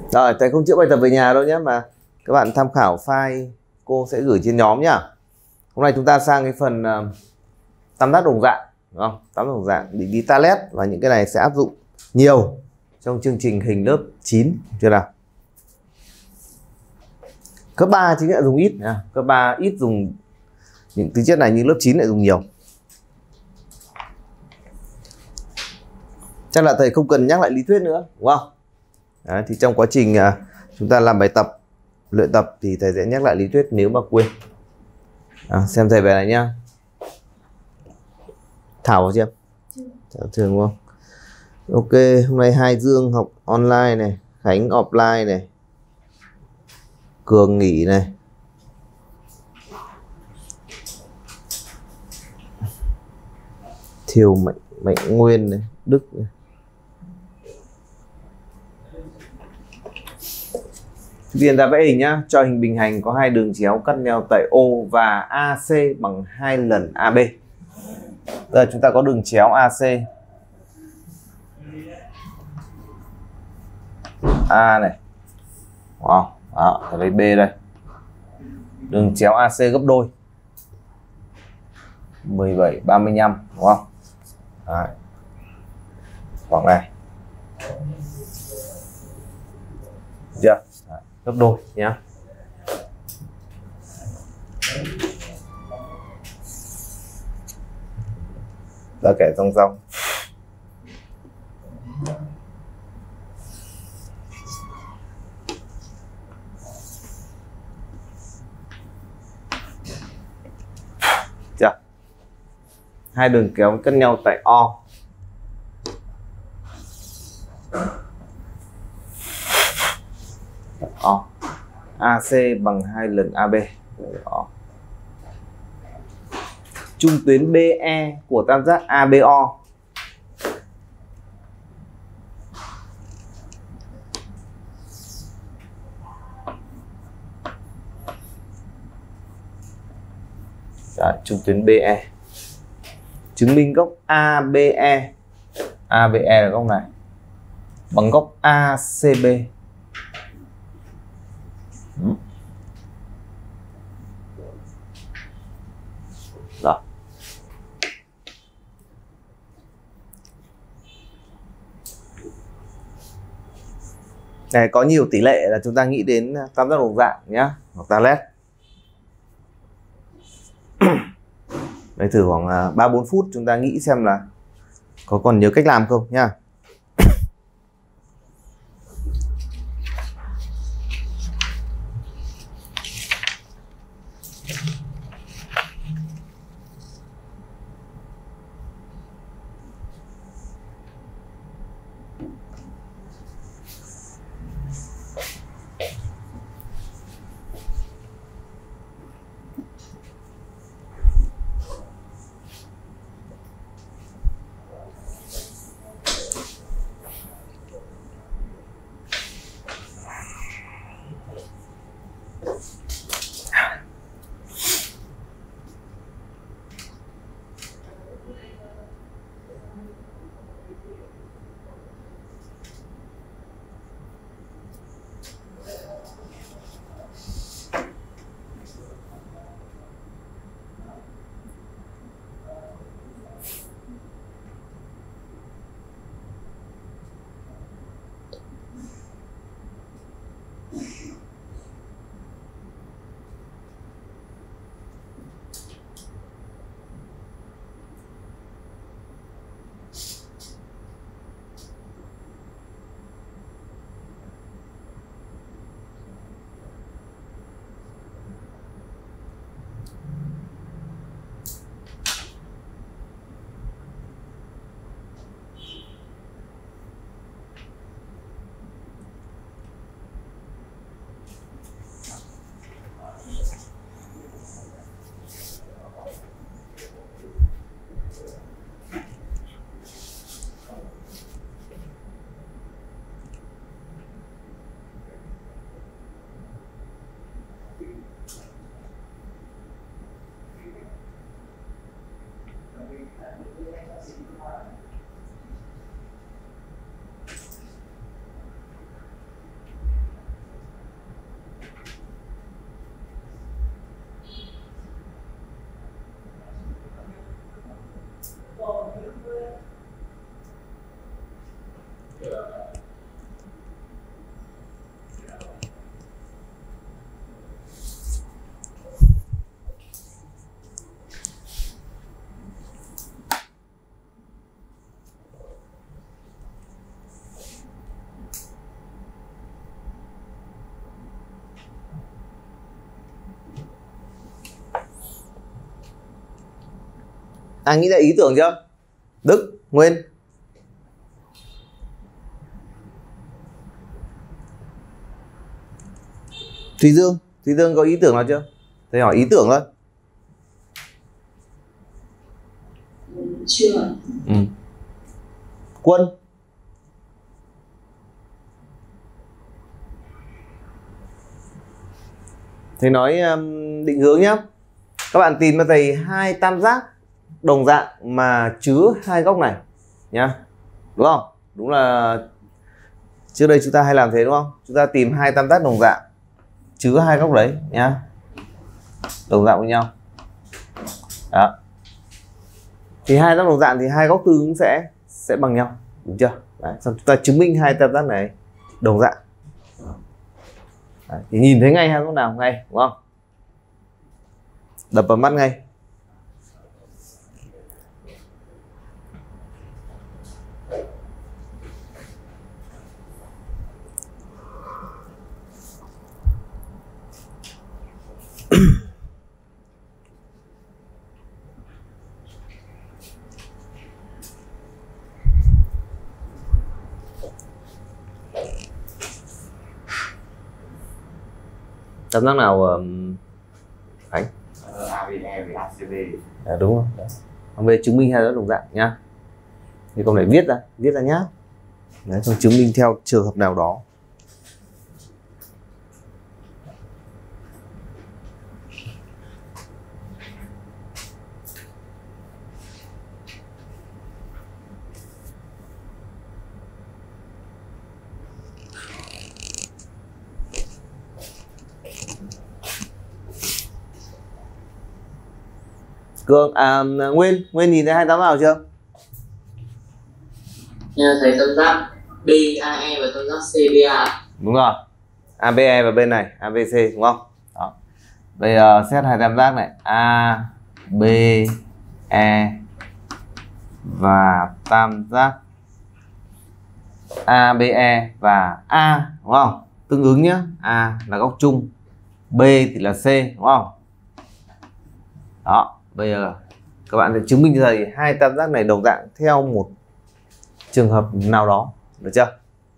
Rồi, thầy không chữa bài tập về nhà đâu nhé, mà các bạn tham khảo file cô sẽ gửi trên nhóm nhá. Hôm nay chúng ta sang cái phần tam giác đồng dạng, đúng không? Tam giác đồng dạng, định lý Thales, và những cái này sẽ áp dụng nhiều trong chương trình hình lớp 9 chưa nào? Cấp 3 chính là dùng ít nha. Cấp 3 ít dùng những tính chất này, nhưng lớp 9 lại dùng nhiều. Chắc là thầy không cần nhắc lại lý thuyết nữa, đúng không? Đấy, thì trong quá trình chúng ta làm bài tập, luyện tập thì thầy sẽ nhắc lại lý thuyết nếu mà quên. Xem thầy về này nhá. Thảo vào chưa? Chào trường đúng không? Ok, hôm nay Hai Dương học online này, Khánh offline này, Cường nghỉ này. Thiều Mạnh Nguyên này, Đức này. Trước tiên ta vẽ hình nhá, cho hình bình hành có hai đường chéo cắt nhau tại O và AC bằng 2 lần AB. Giờ chúng ta có đường chéo AC. A này. Wow, đó, ở đây B đây. Đường chéo AC gấp đôi. 17, 35, đúng không? Đấy. Khoảng này. Được chưa? Đấy, gấp đôi nhá. Ta kẻ song song. Chưa? Hai đường kéo cắt nhau tại O. O. AC bằng 2 lần AB. O. Trung tuyến BE của tam giác ABO. Đấy, trung tuyến BE. Chứng minh góc ABE. ABE là góc này. Bằng góc ACB. Rồi. Này, có nhiều tỷ lệ là chúng ta nghĩ đến tam giác đồng dạng nhá, hoặc Thales. Đấy, thử khoảng 3-4 phút chúng ta nghĩ xem là có còn nhớ cách làm không nhá. Ai nghĩ ra ý tưởng chưa? Đức, Nguyên. Thùy Dương có ý tưởng nào chưa? Thầy hỏi ý tưởng thôi. Chưa. Quân. Thầy nói định hướng nhá. Các bạn tìm cho thầy hai tam giác đồng dạng mà chứa hai góc này nhá. Đúng không? Đúng là trước đây chúng ta hay làm thế đúng không? Chúng ta tìm hai tam giác đồng dạng chứa hai góc đấy nhá. Đồng dạng với nhau. Đó. Thì hai tam giác đồng dạng thì hai góc tương ứng sẽ bằng nhau, đúng chưa? Đấy, xong chúng ta chứng minh hai tam giác này đồng dạng. Đấy, thì nhìn thấy ngay hai góc nào ngay, đúng không? Đập vào mắt ngay. Tam giác nào Khánh? ABE với ACB. Đúng không? Còn về chứng minh hai tam giác đồng dạng nhá. Thì câu này viết ra nhá. Đấy, xong chứng minh theo trường hợp nào đó. Cường, Nguyên nhìn thấy hai tam giác nào chưa? Thấy tam giác BAE và tam giác CBA. Đúng rồi. ABE và bên này ABC đúng không? Đó. Bây giờ xét hai tam giác này ABE và tam giác ABE và A đúng không? Tương ứng nhá. A là góc chung, B thì là C đúng không? Đó. Bây giờ các bạn sẽ chứng minh cho thầy hai tam giác này đồng dạng theo một trường hợp nào đó, được chưa?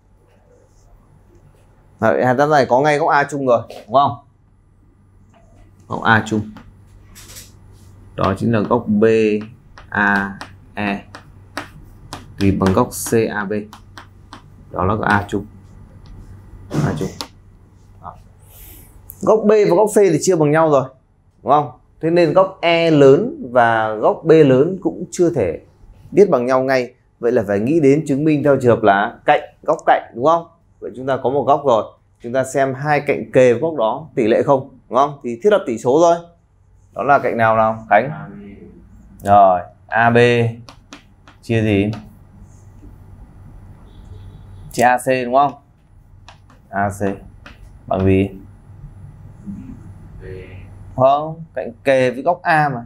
Hai tam giác này có ngay góc A chung rồi, đúng không? Góc A chung. Đó chính là góc BAE vì bằng góc CAB. Đó là góc A chung. A chung. Đó. Góc B và góc C thì chia bằng nhau rồi, đúng không? Thế nên góc E lớn và góc B lớn cũng chưa thể biết bằng nhau ngay. Vậy là phải nghĩ đến chứng minh theo trường hợp là góc cạnh, đúng không? Vậy chúng ta có một góc rồi. Chúng ta xem hai cạnh kề với góc đó tỷ lệ không, đúng không? Thì thiết lập tỷ số thôi. Đó là cạnh nào Khánh? Rồi, AB chia gì? Chia AC đúng không? AC bằng gì? Không, cạnh kề với góc A mà.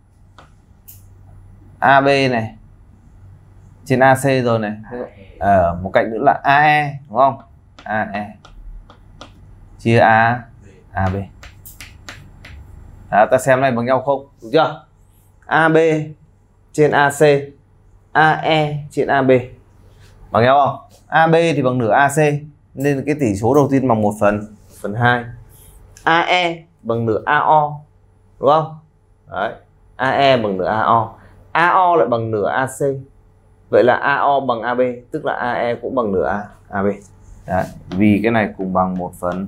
AB này trên AC rồi này. Một cạnh nữa là AE đúng không? AE chia AB. Đó, ta xem này bằng nhau không? Đúng chưa? AB trên AC, AE trên AB bằng nhau không? AB thì bằng nửa AC nên cái tỷ số đầu tiên bằng 1/2. AE bằng nửa AO đúng không? Đấy. AE bằng nửa AO, AO lại bằng nửa AC. Vậy là AO bằng AB, tức là AE cũng bằng nửa AB. Đấy. Vì cái này cùng bằng 1/2.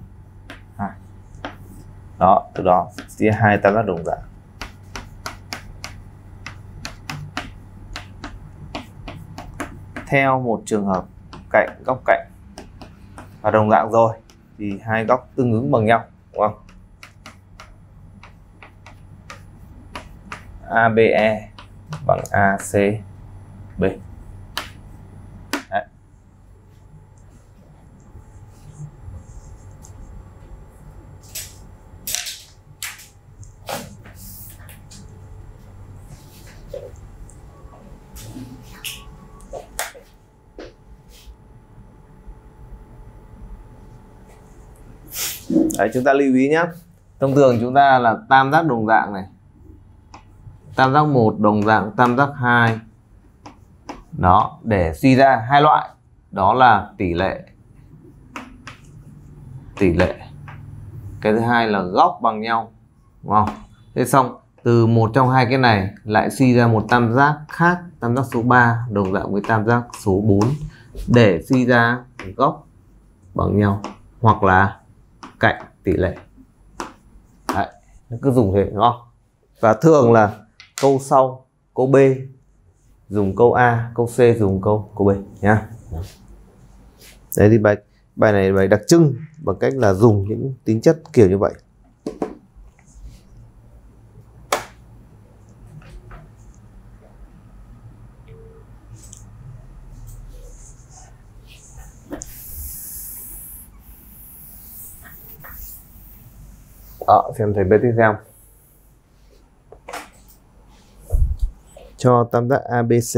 Đó, từ đó chia hai tam giác đồng dạng. Theo một trường hợp góc cạnh và đồng dạng rồi thì hai góc tương ứng bằng nhau, đúng không? ABE bằng ACB. Đấy. Đấy, chúng ta lưu ý nhé. Thông thường chúng ta là tam giác đồng dạng này tam giác 1 đồng dạng tam giác 2. Đó, để suy ra hai loại, đó là tỷ lệ. Cái thứ hai là góc bằng nhau, đúng không? Thế xong từ một trong hai cái này lại suy ra một tam giác khác, tam giác số 3 đồng dạng với tam giác số 4 để suy ra góc bằng nhau hoặc là cạnh tỷ lệ. Đấy, cứ dùng thế, đúng không? Và thường là câu sau, câu B dùng câu A, câu C dùng câu B nhá. Đấy thì bài này bài đặc trưng bằng cách là dùng những tính chất kiểu như vậy. Xem thầy tiếp theo. Cho tam giác ABC.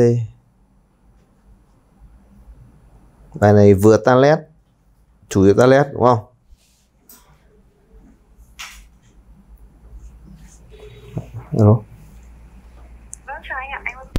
Bài này vừa talet, chủ yếu talet, đúng không? Alo. Vâng, chào anh ạ. Anh ơi.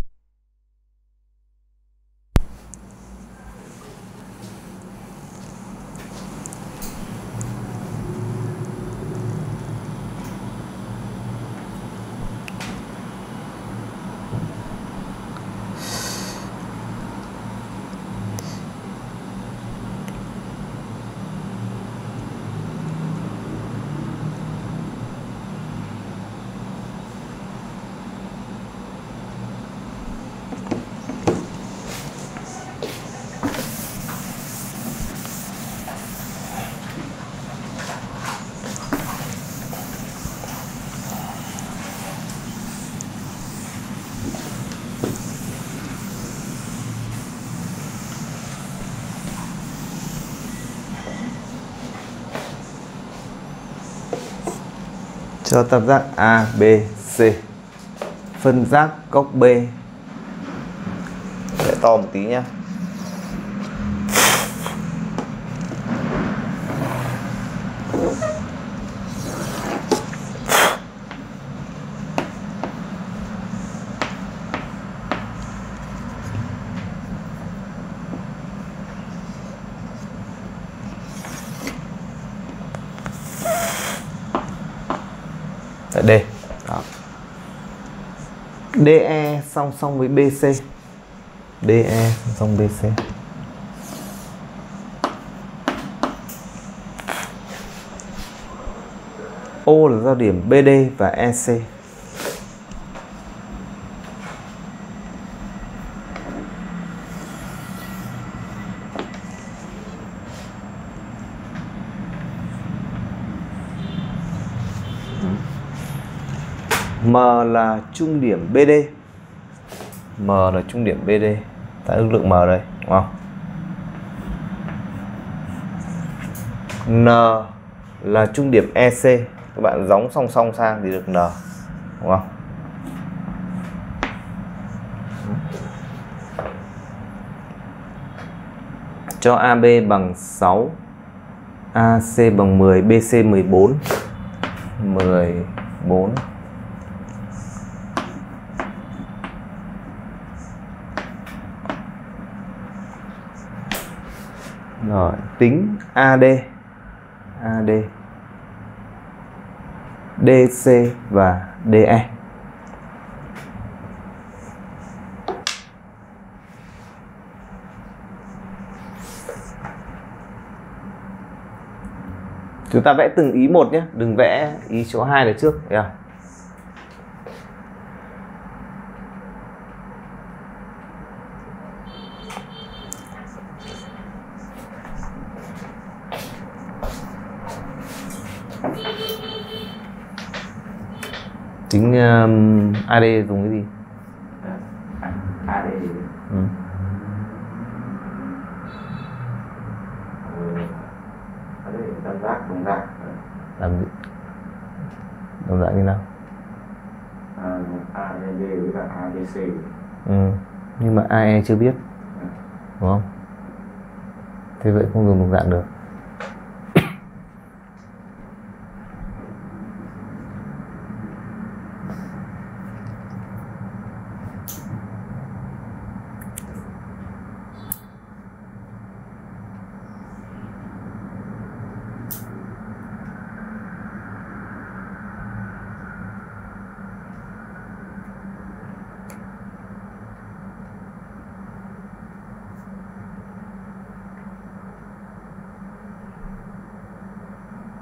Cho tam giác ABC, phân giác góc B. Để to một tí nhé. D. Đó. DE song song với BC. DE song song BC. O là giao điểm BD và EC. M là trung điểm BD. M là trung điểm BD. Ta ước lượng M đây, đúng không? N là trung điểm EC. Các bạn gióng song song sang thì được N, đúng không? Cho AB bằng 6, AC bằng 10, BC 14. 14. Rồi, tính AD, DC và DE. Chúng ta vẽ từng ý một nhé, đừng vẽ ý số 2 này trước. Thấy không? Tính AD dùng cái gì? AD. Tam giác đồng dạng. Làm gì? Đồng dạng như nào? AD với cả ADC. Nhưng mà AE chưa biết, đúng không? Thế vậy không dùng đồng dạng được.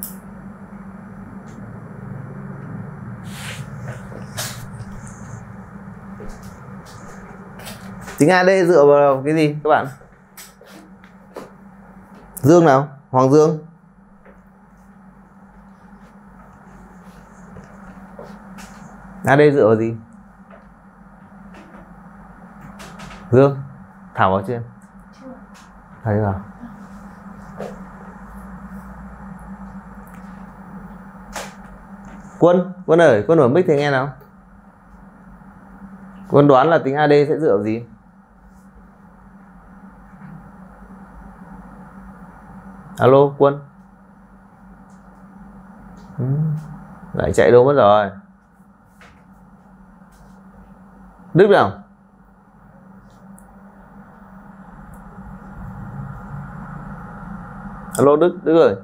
Tính AD dựa vào cái gì các bạn? Dương nào? Hoàng Dương. AD dựa vào gì? Dương. Thảo vào chưa? Thấy rồi. Quân ơi, Quân ở mic thì nghe nào. Quân đoán là tính AD sẽ dựa vào gì? Alo Quân. Lại chạy đâu mất rồi. Đức nào? Alo Đức ơi.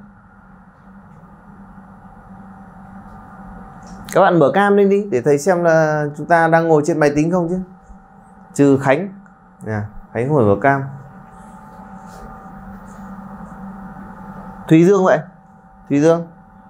Các bạn mở cam lên đi để thầy xem là chúng ta đang ngồi trên máy tính không chứ. Trừ Khánh. Khánh ngồi mở cam. Thùy Dương vậy. Thùy Dương.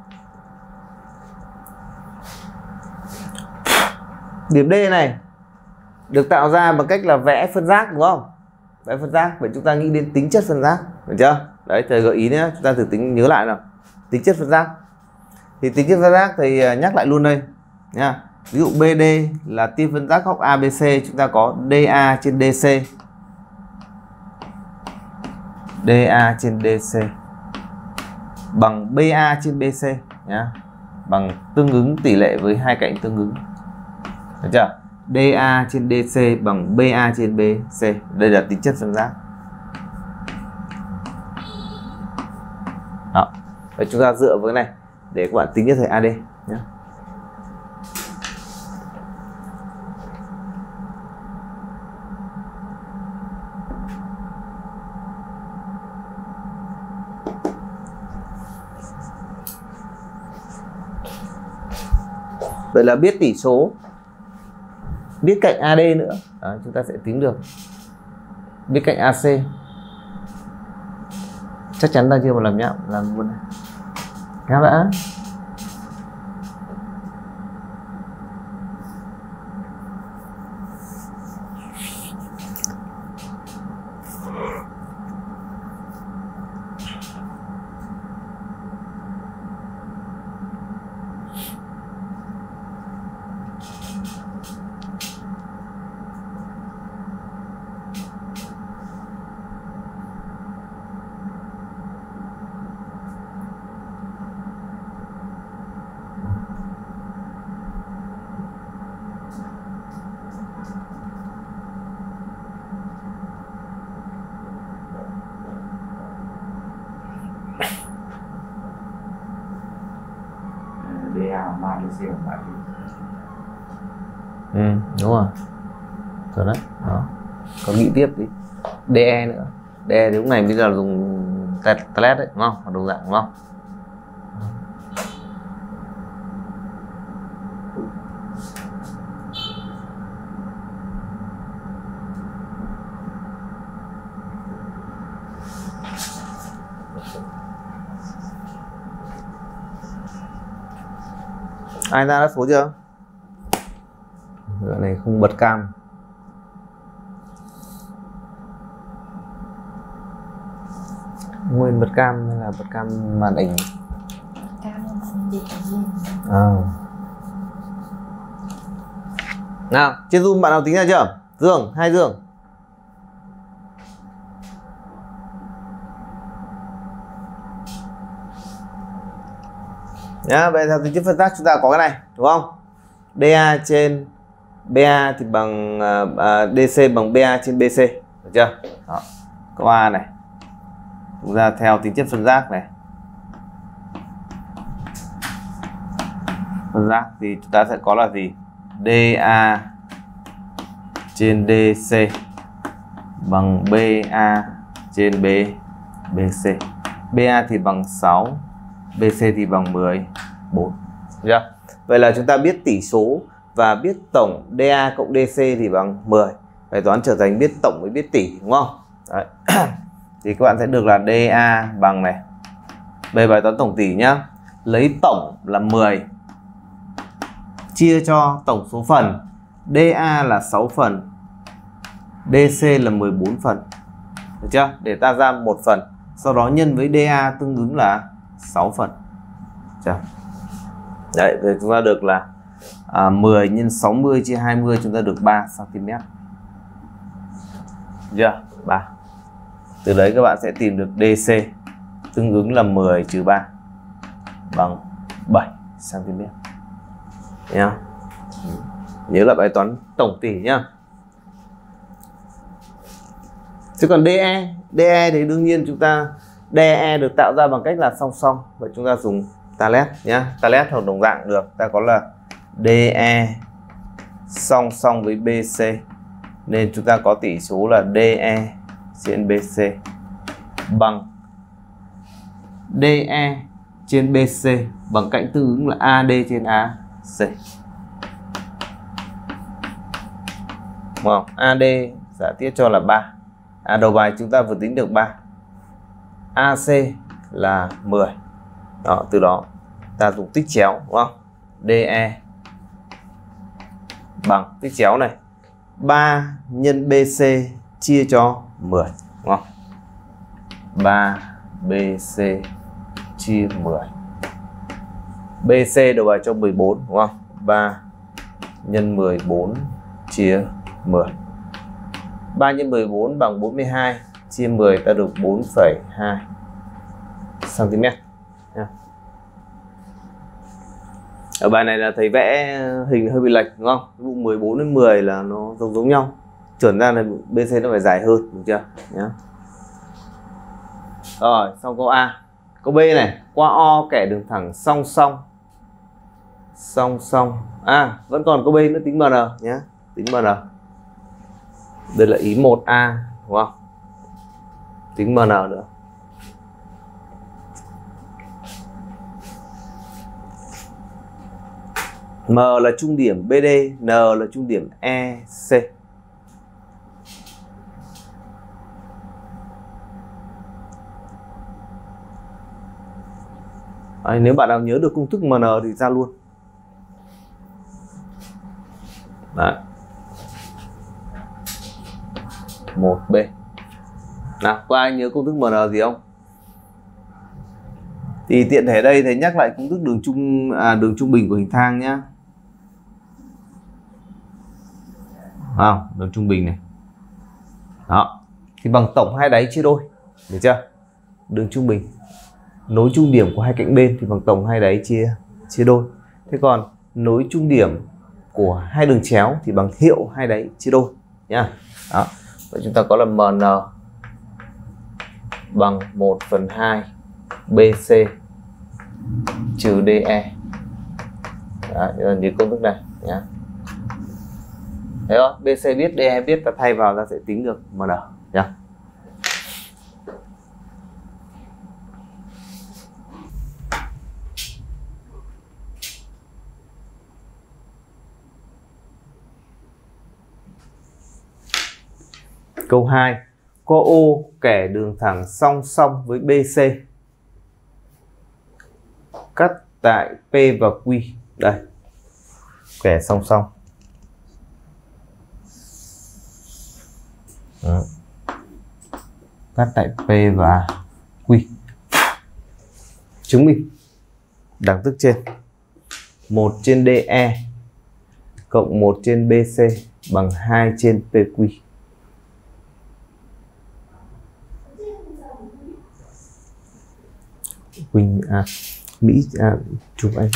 Điểm D này được tạo ra bằng cách là vẽ phân giác đúng không? Vẽ phân giác. Vậy chúng ta nghĩ đến tính chất phân giác, được chưa? Đấy, thầy gợi ý nhé, chúng ta thử nhớ lại nào. Tính chất phân giác. Thì tính chất phân giác thầy nhắc lại luôn đây nha. Ví dụ BD là tia phân giác góc ABC, chúng ta có DA trên DC. DA trên DC bằng BA trên BC nhá, bằng tương ứng tỷ lệ với hai cạnh tương ứng. Được chưa? DA trên DC bằng BA trên BC. Đây là tính chất phân giác. Đó. Và chúng ta dựa với cái này để các bạn tính cho thầy AD nhé. Vậy là biết tỷ số, biết cạnh AD nữa. Đó, chúng ta sẽ tính được. Biết cạnh AC. Chắc chắn ta chưa mà làm nhạo, làm luôn này. Nghe đã. Đúng rồi. Rồi đấy. Đó. Còn nghĩ tiếp đi. DE nữa. DE thì lúc này bây giờ là dùng tablet đấy, đúng không? Hoặc đồng dạng đúng không? Ai ra đáp số chưa? Giờ này không bật cam. Nguyên bật cam hay là bật cam màn ảnh? Nào, trên Zoom bạn nào tính ra chưa? Dương, hai Dương. Nhá, vậy theo tính chất phân giác chúng ta có cái này, đúng không? DA trên BA thì bằng DC bằng BA trên BC, được chưa? Đó. Câu A này. Chúng ta theo tính chất phân giác này. Phân giác thì chúng ta sẽ có là gì? DA trên DC bằng BA trên BC. BA thì bằng 6, BC thì bằng 14. Được chưa? Vậy là chúng ta biết tỷ số và biết tổng DA cộng DC thì bằng 10. Bài toán trở thành biết tổng với biết tỷ, đúng không? Đấy. Thì các bạn sẽ được là DA bằng này. Về bài toán tổng tỷ nhá. lấy tổng là 10 chia cho tổng số phần DA là 6 phần, DC là 14 phần. Được chưa? Để ta ra một phần, sau đó nhân với DA tương ứng là 6 phần. Được. Đấy, thì chúng ta được là 10 nhân 60 chia 20, chúng ta được 3 cm. Được chưa? 3. Từ đấy các bạn sẽ tìm được DC tương ứng là 10 trừ 3 bằng 7 cm. Nhá. Nhớ là bài toán tổng tỉ nhá. Chứ còn DE thì đương nhiên chúng ta DE được tạo ra bằng cách là song song. Vậy chúng ta dùng talet nhá. Talet hoặc đồng dạng được. Ta có là DE song song với BC. Nên chúng ta có tỷ số là DE trên BC bằng DE trên BC bằng cạnh tương ứng là AD trên AC. Đúng không? AD giả thiết cho là 3. Đầu bài chúng ta vừa tính được 3. AC là 10. Đó, từ đó ta dùng tích chéo, đúng không? DE bằng tích chéo này 3 nhân BC chia cho 10, đúng không? 3 BC chia 10. BC đầu bài cho 14, đúng không? 3 nhân 14 chia 10. 3 nhân 14 bằng 42, chia 10 ta được 4,2 cm. Ở bài này là thầy vẽ hình hơi bị lệch, đúng không? Vụ 14 đến 10 là nó giống nhau. Chuẩn ra là BC nó phải dài hơn, đúng chưa? Nhá. Rồi, xong câu A. Câu B này, qua O kẻ đường thẳng song song. Vẫn còn câu B nữa, tính MN nhé. Tính MN. Đây là ý 1A, đúng không? Tính MN nữa. M là trung điểm BD, N là trung điểm EC. Đấy, nếu bạn nào nhớ được công thức MN thì ra luôn. Đấy. 1B. Nào, có ai nhớ công thức MN gì không? Thì tiện thể đây thầy nhắc lại công thức đường trung bình của hình thang nhá. Đường trung bình này. Đó. Thì bằng tổng hai đáy chia đôi. Được chưa? Đường trung bình nối trung điểm của hai cạnh bên thì bằng tổng hai đáy chia đôi. Thế còn nối trung điểm của hai đường chéo thì bằng hiệu hai đáy chia đôi nhá. Đó. Vậy chúng ta có là MN bằng 1/2 BC trừ DE. Đấy, nhớ công thức này nhá. Thấy không? BC biết, DE biết, ta thay vào ta sẽ tính được MN nhá. Câu 2. Có O kẻ đường thẳng song song với BC. Cắt tại P và Q. Đây. Kẻ song song. Đó. Cắt tại P và Q. Chứng minh đẳng thức trên 1 trên DE cộng 1 trên BC bằng 2 trên PQ. Quỳnh Mỹ chụp anh.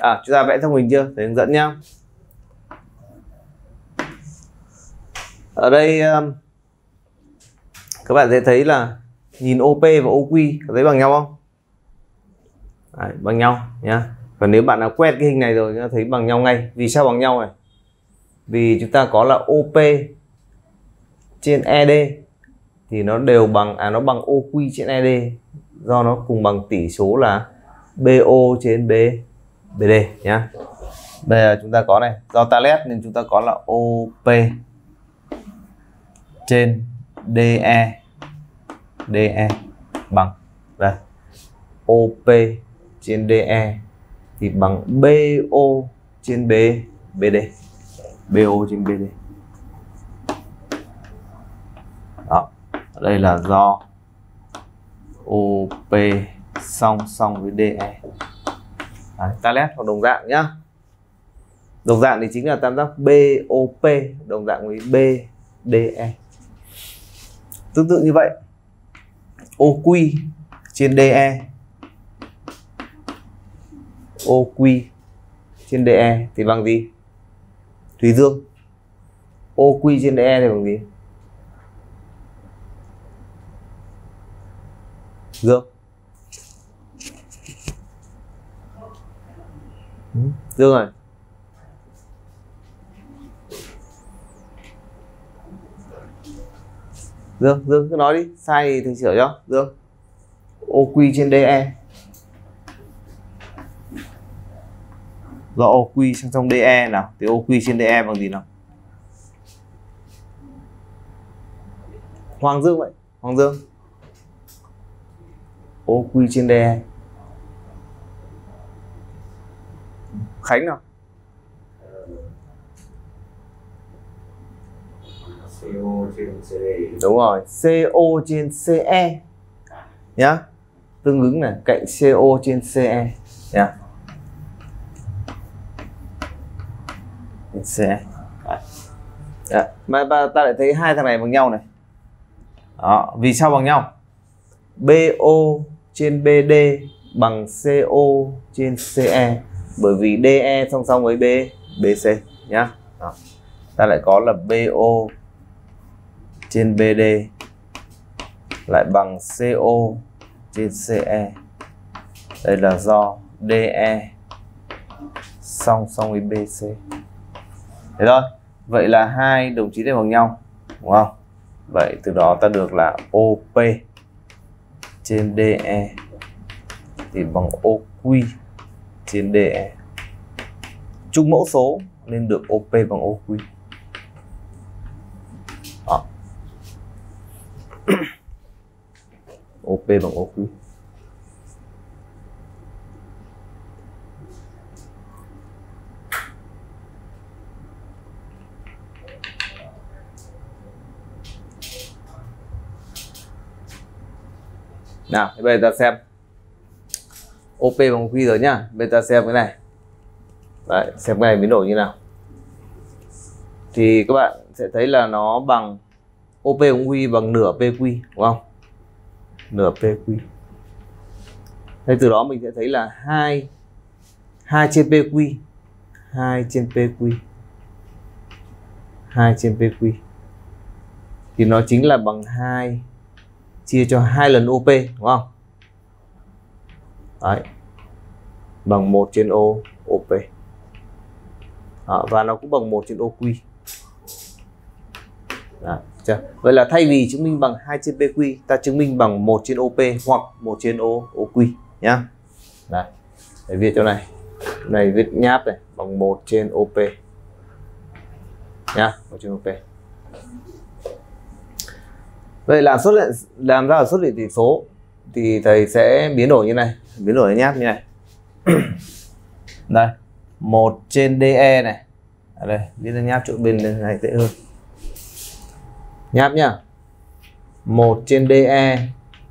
Chúng ta vẽ thông hình chưa? Thầy hướng dẫn nhá. Ở đây các bạn sẽ thấy là nhìn OP và OQ có thấy bằng nhau không? Đấy, bằng nhau nhá. Còn nếu bạn nào quét cái hình này rồi nó thấy bằng nhau ngay. Vì sao bằng nhau này? Vì chúng ta có là OP trên ED thì nó đều bằng nó bằng OQ trên ED, do nó cùng bằng tỷ số là BO trên BD nhá. Bây giờ chúng ta có này, do ta led nên chúng ta có là OP trên DE bằng đây, OP trên DE thì bằng BO trên BD. BO trên BD. Đó, đây là do OP song song với DE. Đấy, ta led hoặc đồng dạng nhá. Đồng dạng thì chính là tam giác BOP đồng dạng với BDE. Tương tự như vậy, OQ trên DE, OQ trên DE thì bằng gì? Thùy Dương. OQ trên DE thì bằng gì? Dương. Dương rồi. Dương cứ nói đi, sai thì thầy sửa cho. Dương. OQ trên DE. Do OQ sang trong DE nào thì OQ trên DE bằng gì nào? Hoàng Dương vậy. Hoàng Dương. OQ trên DE. Khánh nào? CO trên CE. Đúng rồi, CO trên CE nhá. Tương ứng này, cạnh CO trên CE nhá. CE. Mà ta lại thấy hai thằng này bằng nhau này. Đó, vì sao bằng nhau? BO trên BD bằng CO trên CE, bởi vì DE song song với BC nhá. Đó. Ta lại có là BO trên BD lại bằng CO trên CE. Đây là do DE song song với BC. Thế thôi. Vậy là hai đồng chí này bằng nhau, đúng không? Vậy từ đó ta được là OP trên DE thì bằng OQ trên DE. Chung mẫu số nên được OP bằng OQ. Đó. OP bằng OQ. Nào, bây giờ ta xem OP bằng OQ rồi nhá. Bây giờ ta xem cái này. Đấy, xem cái này biến đổi như nào. Thì các bạn sẽ thấy là nó bằng OP bằng OQ bằng nửa PQ, đúng không? Nửa PQ. Thế từ đó mình sẽ thấy là 2 trên PQ, 2 trên PQ, 2 trên PQ. Thì nó chính là bằng 2 chia cho 2 lần OP, đúng không? Đấy. Bằng 1 trên OP. Đó, và nó cũng bằng 1 trên OQ. Đó, vậy là thay vì chứng minh bằng 2 trên PQ, ta chứng minh bằng 1 trên OP hoặc 1 trên OQ nhá. Đấy. Để viết chỗ này. Này viết nháp này, bằng 1 trên OP. Nhá, 1 trên OP. Vậy làm ra xuất hiện tỷ số thì thầy sẽ biến đổi như này, biến đổi nháp như này. Đây, 1 trên DE này. Ở đây, viết ra nháp chỗ bên này dễ hơn. Nháp nhá. 1 trên DE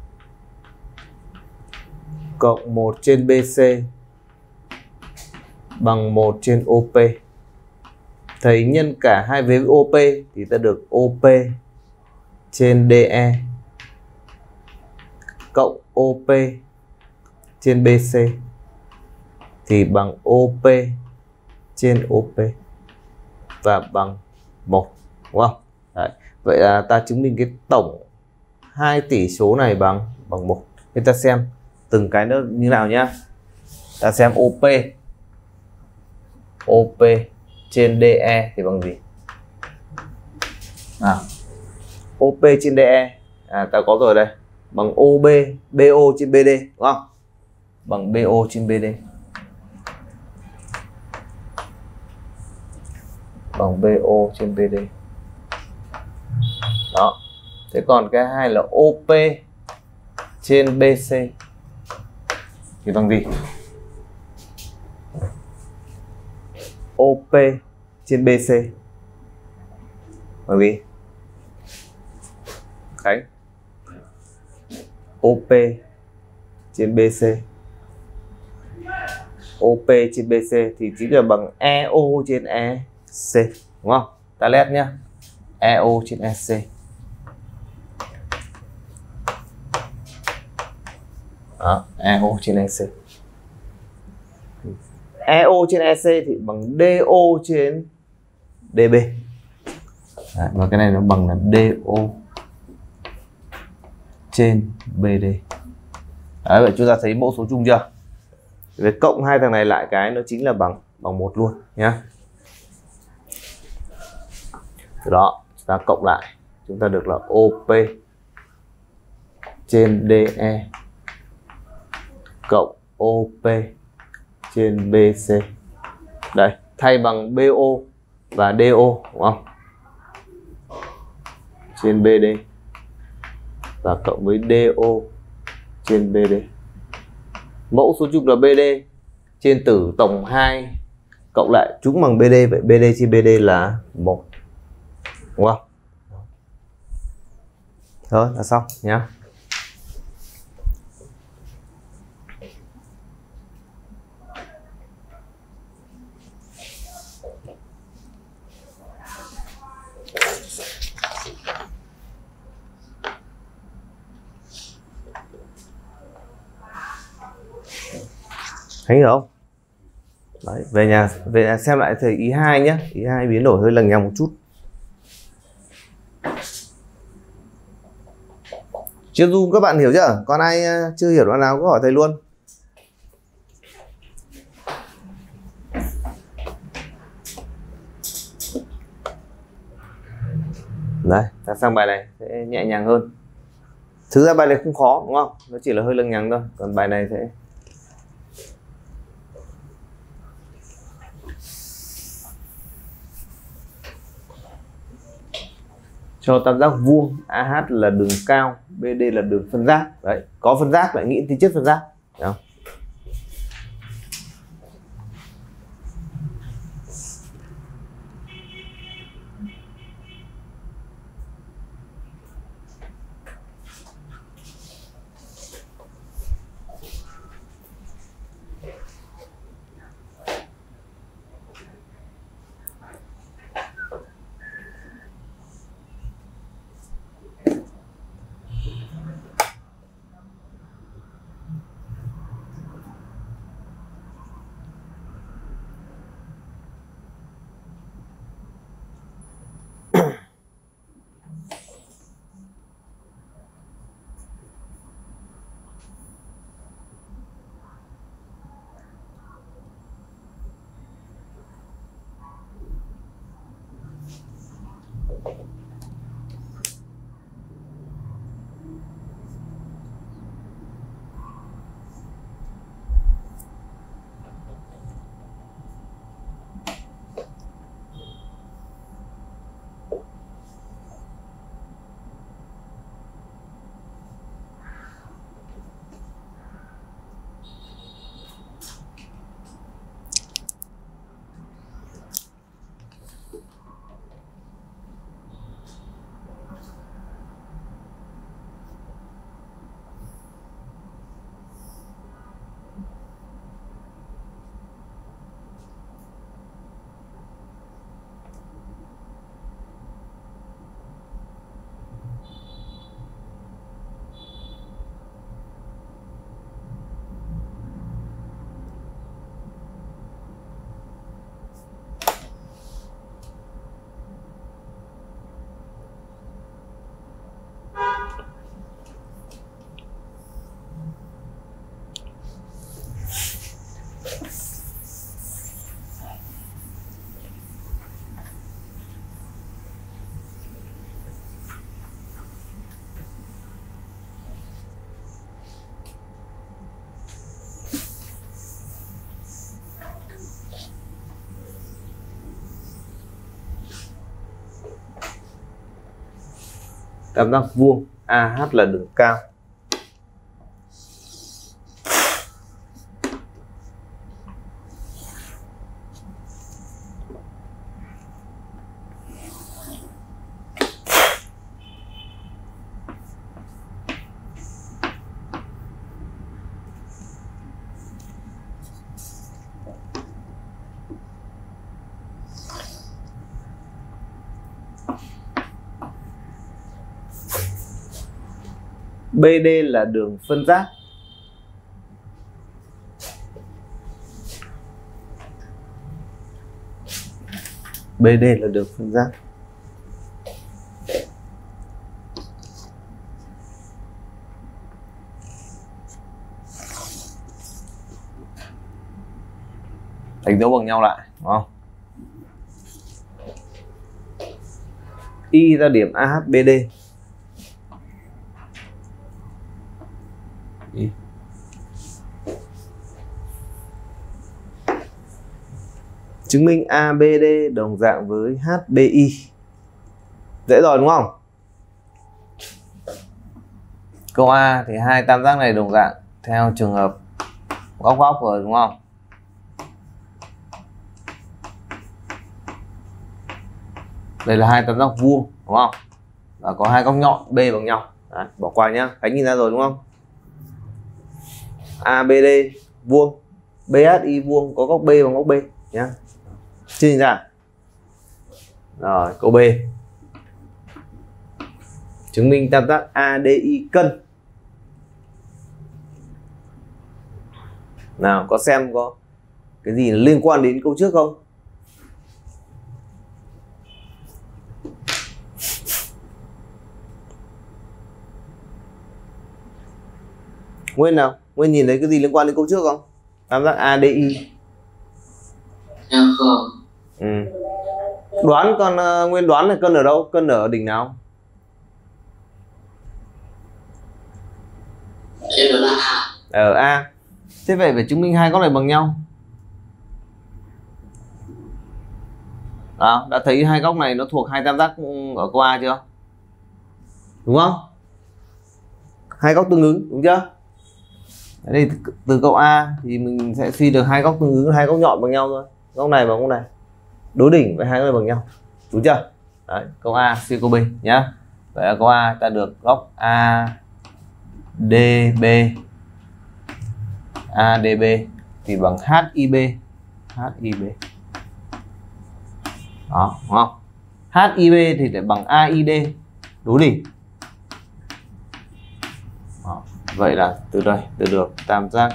cộng 1 trên BC bằng 1 trên OP. Thầy nhân cả hai vế với OP thì ta được OP trên DE cộng OP trên BC thì bằng OP trên OP và bằng 1, đúng không? Đấy. Vậy là ta chứng minh cái tổng hai tỷ số này bằng 1. Thế ta xem từng cái nó như nào nhá. Ta xem OP trên DE thì bằng gì? OP trên DE ta có rồi đây, bằng BO trên BD, đúng không? Bằng BO trên BD. Bằng BO trên BD. Đó. Thế còn cái hai là OP trên BC thì bằng gì? OP trên BC bằng gì? Khánh. OP trên BC. OP trên BC thì chính là bằng EO trên EC, đúng không? Ta lét nhá. EO trên EC. Đó, EO trên EC. EO trên EC thì bằng DO trên DB. Đấy, và cái này nó bằng là DO trên BD. Đấy, vậy chúng ta thấy mẫu số chung chưa? Về cộng hai thằng này lại cái nó chính là bằng 1 luôn nhá. Từ đó chúng ta cộng lại chúng ta được là OP trên DE cộng OP trên BC. Đây, thay bằng BO và DO, đúng không? Trên BD và cộng với DO trên BD. Mẫu số chung là BD trên tử tổng 2 cộng lại chúng bằng BD, vậy BD trên BD là 1, đúng không? Thôi là xong nhá. Thấy hiểu không? Đấy, về nhà xem lại thầy ý 2 nhé. Ý 2 biến đổi hơi lằng nhằng một chút. Chưa zoom các bạn hiểu chưa? Còn ai chưa hiểu đoạn nào cứ hỏi thầy luôn. Đấy, ta sang bài này sẽ nhẹ nhàng hơn. Thực ra bài này không khó, đúng không? Nó chỉ là hơi lằng nhằng thôi. Còn bài này sẽ cho tam giác vuông, AH là đường cao, BD là đường phân giác. Đấy, có phân giác lại nghĩ tính chất phân giác, thấy không? tam giác vuông, AH là đường cao. BD là đường phân giác. BD là đường phân giác. Đánh dấu bằng nhau lại, đúng không? Y ra điểm AHBD. Chứng minh ABD đồng dạng với HBI. Dễ rồi đúng không? Câu A thì hai tam giác này đồng dạng theo trường hợp góc góc rồi đúng không? Đây là hai tam giác vuông đúng không? Và có hai góc nhọn B bằng nhau. Đấy, bỏ qua nhá, Khánh nhìn ra rồi đúng không? ABD vuông, BHI vuông, có góc B bằng góc B nhá. Chưa nhìn ra? Rồi, câu B. Chứng minh tam giác ADI cân. Nào, có xem có cái gì liên quan đến câu trước không? Nguyên nào? Nguyên nhìn thấy cái gì liên quan đến câu trước không? Tam giác ADI. Em không. Đoán con Nguyên đoán là cân ở đâu? Cân ở đỉnh nào? Em đoán là A. Ở A. Thế vậy phải chứng minh hai góc này bằng nhau. Đã thấy hai góc này nó thuộc hai tam giác ở câu A chưa? Đúng không? Hai góc tương ứng, đúng chưa? Ở đây từ câu A thì mình sẽ suy được hai góc tương ứng, hai góc nhọn bằng nhau thôi. Góc này và góc này đối đỉnh với hai góc này bằng nhau, đúng chưa? Đấy, câu A suy câu B nhá. Vậy là câu A ta được góc ADB. ADB thì bằng HIB. HIB. Đó, đúng không? HIB thì lại bằng AID đối đỉnh. Đó. Vậy là từ đây tôi được tam giác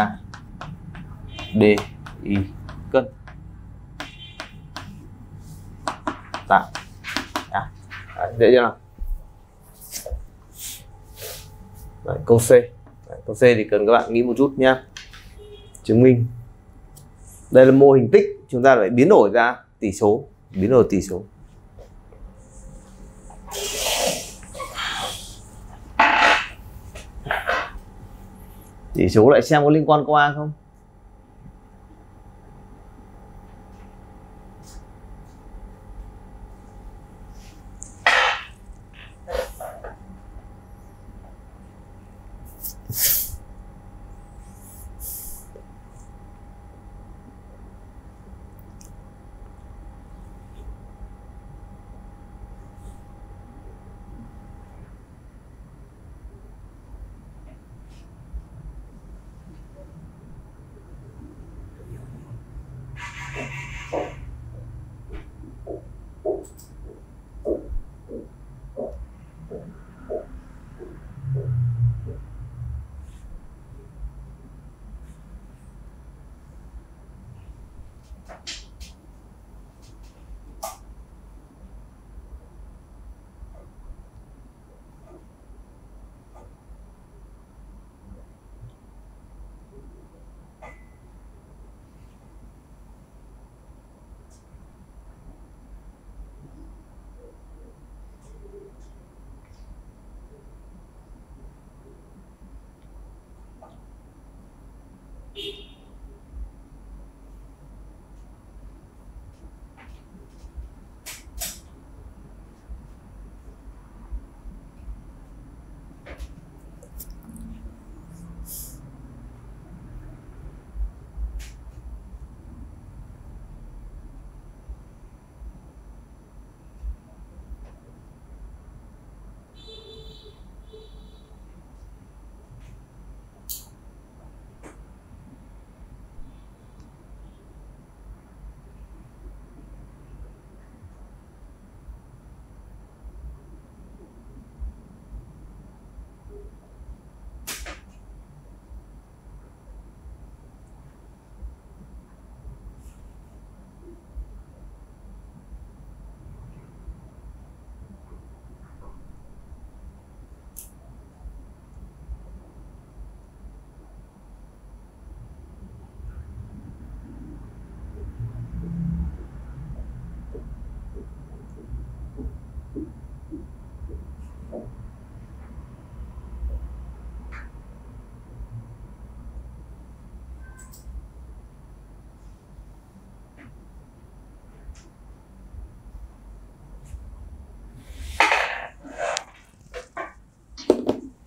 ADI cân. Tạo. Đấy, dễ chưa nào? Đấy, câu C. Đấy, câu C thì cần các bạn nghĩ một chút nhá. Chứng minh. Đây là mô hình tích, chúng ta phải biến đổi ra tỷ số, biến đổi tỷ số. Tỷ số lại xem có liên quan câu A không?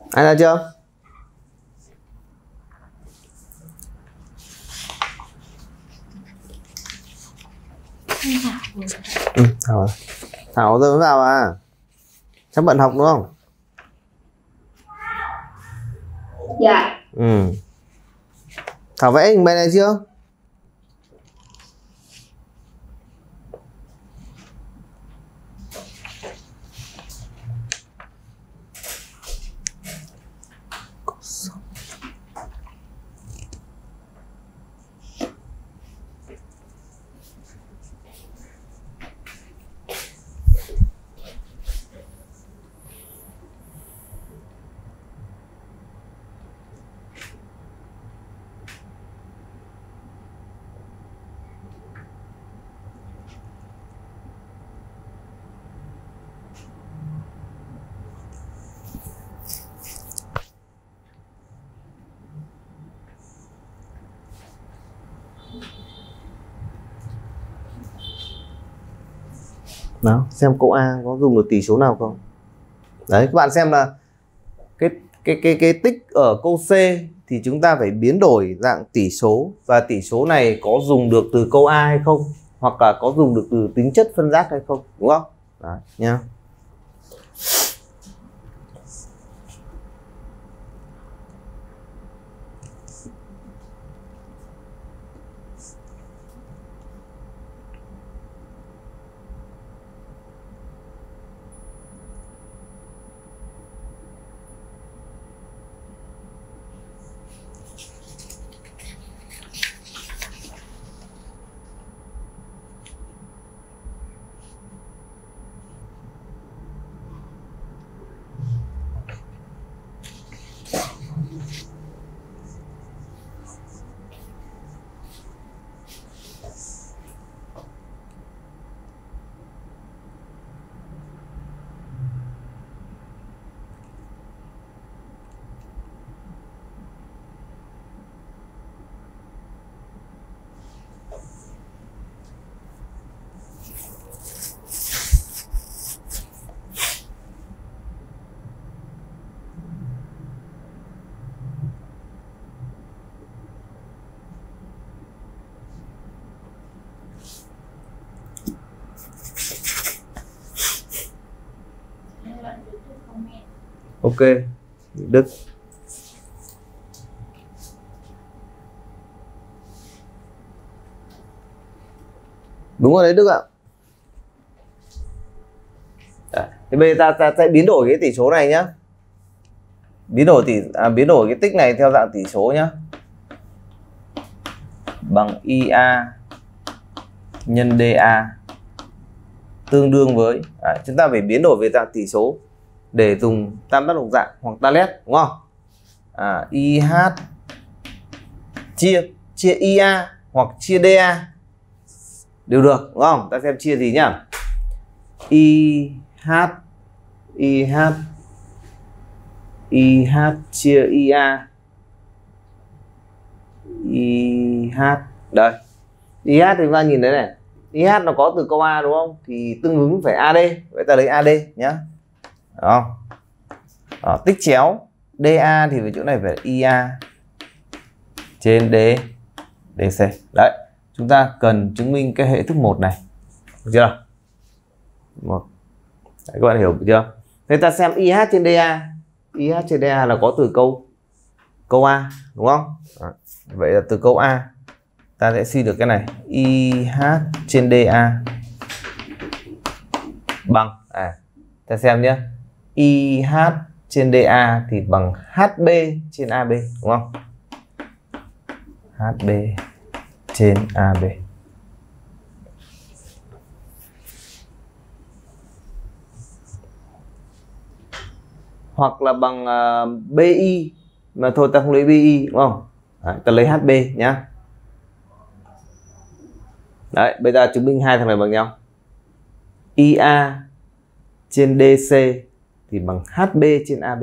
Ai ra chưa? Thảo rồi mới vào à? Chắc bận học đúng không? Dạ. Thảo vẽ hình bài này chưa? Nào, xem câu A có dùng được tỷ số nào không? Đấy, các bạn xem là cái tích ở câu C thì chúng ta phải biến đổi dạng tỷ số, và tỷ số này có dùng được từ câu A hay không, hoặc là có dùng được từ tính chất phân giác hay không, đúng không? Đấy nha. Ok, Đức. Đúng rồi đấy Đức ạ. Thì bây giờ ta sẽ biến đổi cái tỷ số này nhá. Biến đổi cái tích này theo dạng tỷ số nhá. Bằng IA nhân DA tương đương với chúng ta phải biến đổi về dạng tỷ số để dùng tam giác đồng dạng hoặc talet, đúng không? IH chia IA hoặc chia DA đều được, đúng không? Ta xem chia gì nhá. IH chia IA. IH đây. IH thì chúng ta nhìn thấy này. IH nó có từ câu A đúng không? Thì tương ứng phải AD. Vậy ta lấy AD nhá. Đó. Đó, tích chéo DA thì về chỗ này phải IA trên DC. Đấy, chúng ta cần chứng minh cái hệ thức 1 này. Được chưa? Đấy, các bạn hiểu chưa? Thế ta xem IH trên DA. IH trên DA là có từ câu A, đúng không? Đó. Vậy là từ câu A ta sẽ suy được cái này. IH trên DA bằng ta xem nhé. IH trên DA thì bằng HB trên AB, đúng không? HB trên AB. Hoặc là bằng BI, mà thôi ta không lấy BI, đúng không? Đấy, ta lấy HB nhá. Đấy, bây giờ chứng minh hai thằng này bằng nhau. IA trên DC thì bằng HB trên AB.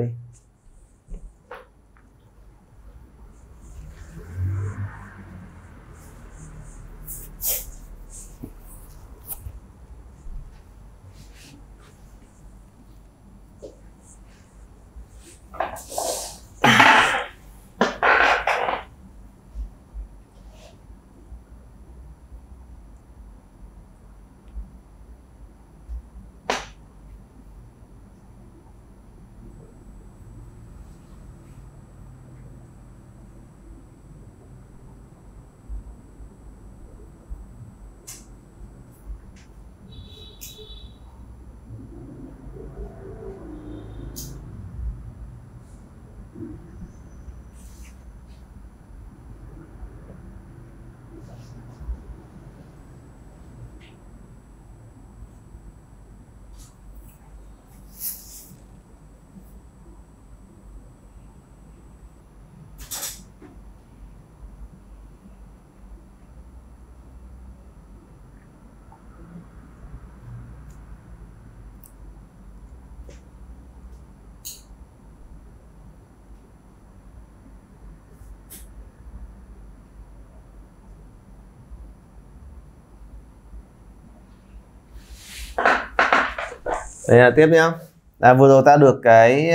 Đây là tiếp nhá. Vừa rồi ta được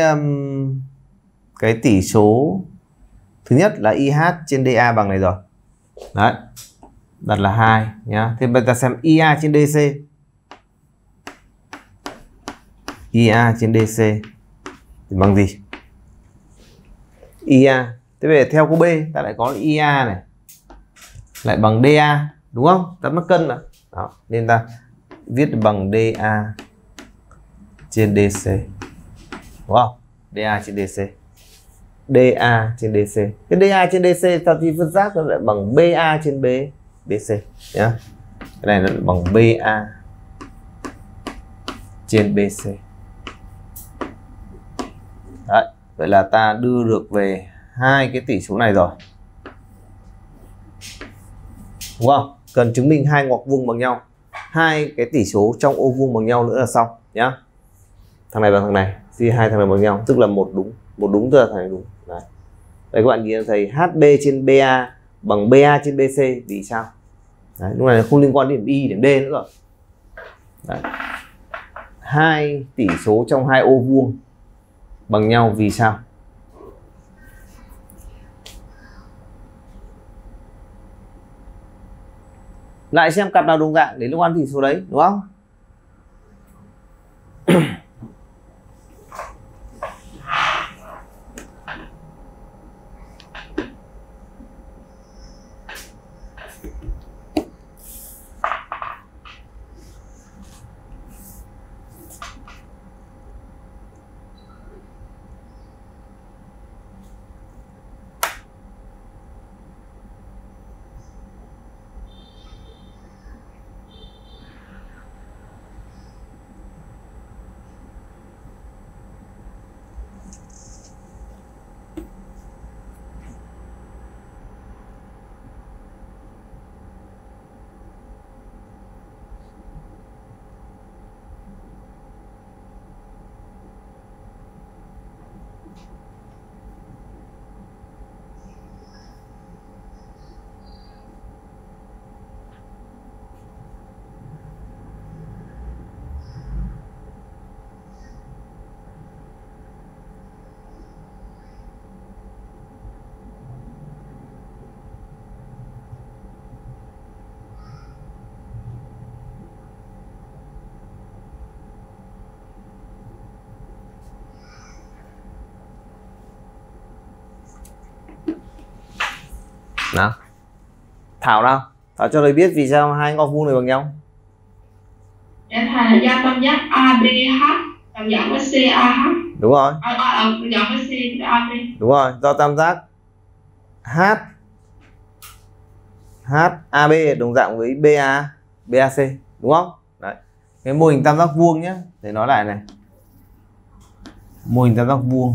cái tỷ số thứ nhất là IH trên DA bằng này rồi. Đấy. Đặt là 2 nhá. Thế bây giờ ta xem IA trên DC. IA trên DC thì bằng gì? IA. Thế về theo câu B ta lại có IA này lại bằng DA, đúng không? Ta mất cân mà. Đó, nên ta viết bằng DA trên DC. Đúng không? DA trên DC. DA trên DC. Cái DA trên DC ta thì phân giác nó lại bằng BA trên BC nhá. Cái này nó lại bằng BA trên BC. Đấy, vậy là ta đưa được về hai cái tỷ số này rồi. Đúng không? Cần chứng minh hai ngoặc vuông bằng nhau. Hai cái tỷ số trong ô vuông bằng nhau nữa là xong nhá. Thằng này bằng thằng này, chia hai thằng này bằng nhau, tức là một đúng tức là thằng này đúng. Đấy. Vậy các bạn nhìn thấy HB trên BA bằng BA trên BC vì sao? Đấy, lúc này không liên quan đến điểm Y, điểm D nữa rồi. Đấy. Hai tỷ số trong hai ô vuông bằng nhau vì sao? Lại xem cặp nào đồng dạng để liên quan tỷ số đấy, đúng không? Nào, Thảo nào, Thảo cho thầy biết vì sao hai ngoặc vuông này bằng nhau. Dạ thầy là do tam giác ABH đồng dạng với CAH. Đúng rồi. Đồng dạng với CAB. Đúng rồi, do tam giác HAB đồng dạng với BAC, đúng không? Đấy. Cái mô hình tam giác vuông nhé, để nói lại này. Mô hình tam giác vuông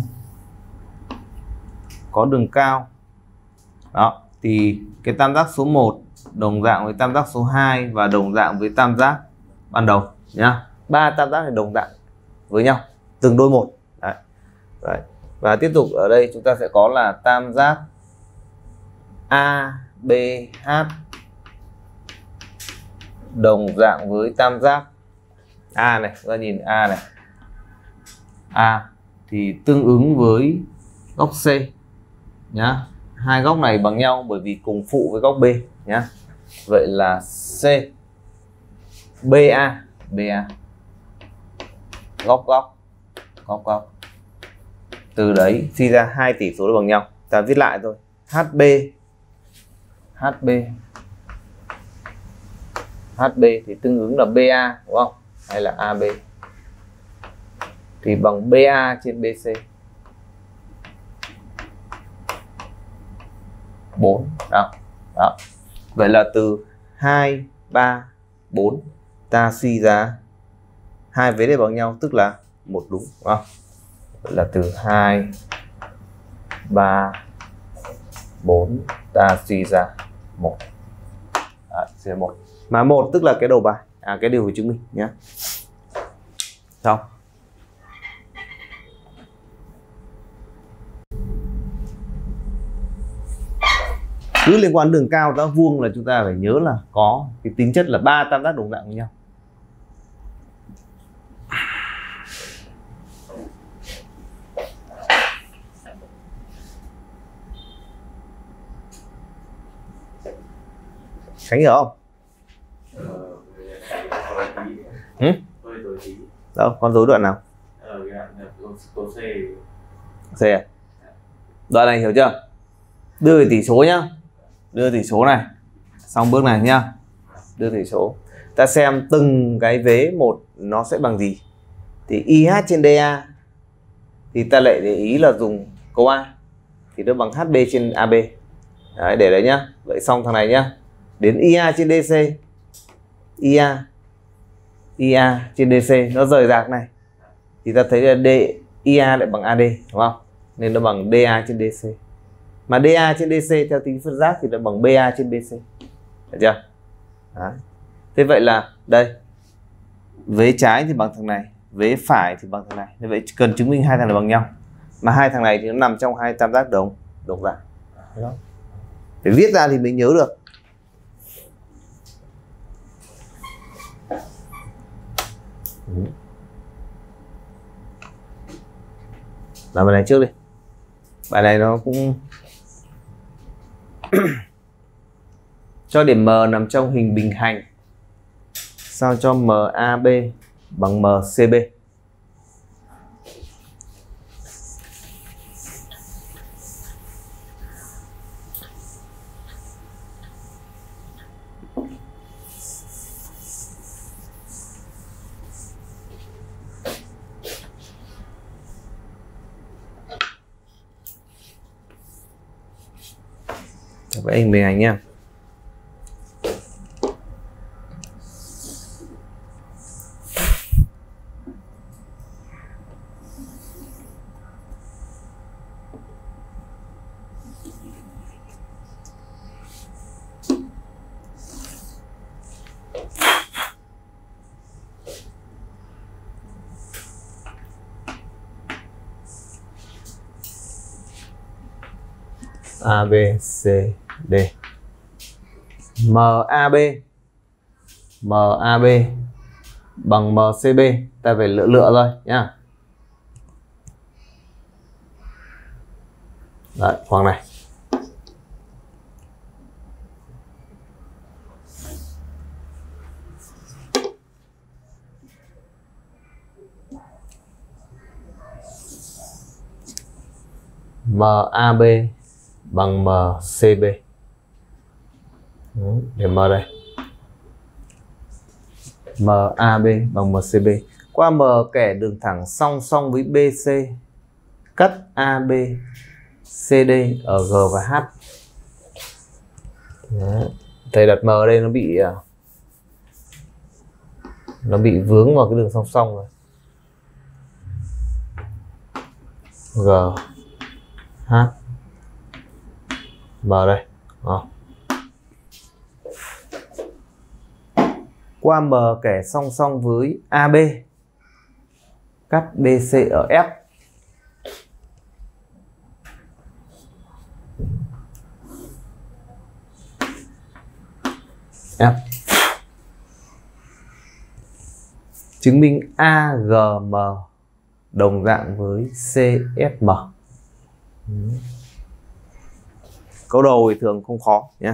có đường cao. Đó, thì cái tam giác số 1 đồng dạng với tam giác số 2 và đồng dạng với tam giác ban đầu nhá. Ba tam giác này đồng dạng với nhau, từng đôi một. Đấy. Đấy. Và tiếp tục ở đây chúng ta sẽ có là tam giác ABH đồng dạng với tam giác A này, chúng ta nhìn A này. A thì tương ứng với góc C nhá. Hai góc này bằng nhau bởi vì cùng phụ với góc B nhá. Vậy là C BA góc. Từ đấy suy ra hai tỷ số bằng nhau. Ta viết lại thôi. HB thì tương ứng là BA, đúng không? Hay là AB thì bằng BA trên BC. 4 đó. Đó. Vậy là từ 2, 3, 4 ta suy ra hai vế này bằng nhau tức là một đúng, đúng không? Vậy là từ 2, 3, 4 ta suy ra 1. Suy ra 1. Mà 1 tức là cái đầu bài, cái điều phải chứng minh nhé. Xong. Cứ liên quan đường cao tam giác vuông là chúng ta phải nhớ là có cái tính chất là ba tam giác đồng dạng với nhau. Khánh hiểu không? Hơi tối tí. Đâu, con dối đoạn nào? Cái đoạn câu C. C à? Đoạn này hiểu chưa? Đưa về tỷ số nhá. Đưa tỷ số này. Xong bước này nhá. Đưa tỷ số. Ta xem từng cái vế một nó sẽ bằng gì. Thì IH trên DA thì ta lại để ý là dùng câu A thì nó bằng HB trên AB. Đấy, để đấy nhá. Vậy xong thằng này nhá. Đến IA trên DC. IA trên DC nó rời rạc này. Thì ta thấy là IA lại bằng AD, đúng không? Nên nó bằng DA trên DC. Mà DA trên DC theo tính phân giác thì nó bằng BA trên BC. Được chưa? Đấy. Thế vậy là đây. Vế trái thì bằng thằng này, vế phải thì bằng thằng này. Thế vậy cần chứng minh hai thằng này bằng nhau. Mà hai thằng này thì nó nằm trong hai tam giác đồng dạng. Để viết ra thì mình nhớ được. Làm bài này trước đi. Bài này nó cũng cho điểm M nằm trong hình bình hành. Sao cho MAB bằng MCB. Với anh bình hành nha. A, B, C, D. MAB bằng MCB. Ta phải lựa thôi nhá. Đấy, khoảng này. MAB bằng MCB. Điểm M đây. MAB bằng MCB. Qua M kẻ đường thẳng song song với BC. Cắt AB CD ở G và H. Đấy. Thầy đặt M ở đây nó bị vướng vào cái đường song song rồi. G H M đây. Qua M kẻ song song với AB. Cắt BC ở F. F. Chứng minh AGM đồng dạng với CSM. Câu đầu thì thường không khó nhé.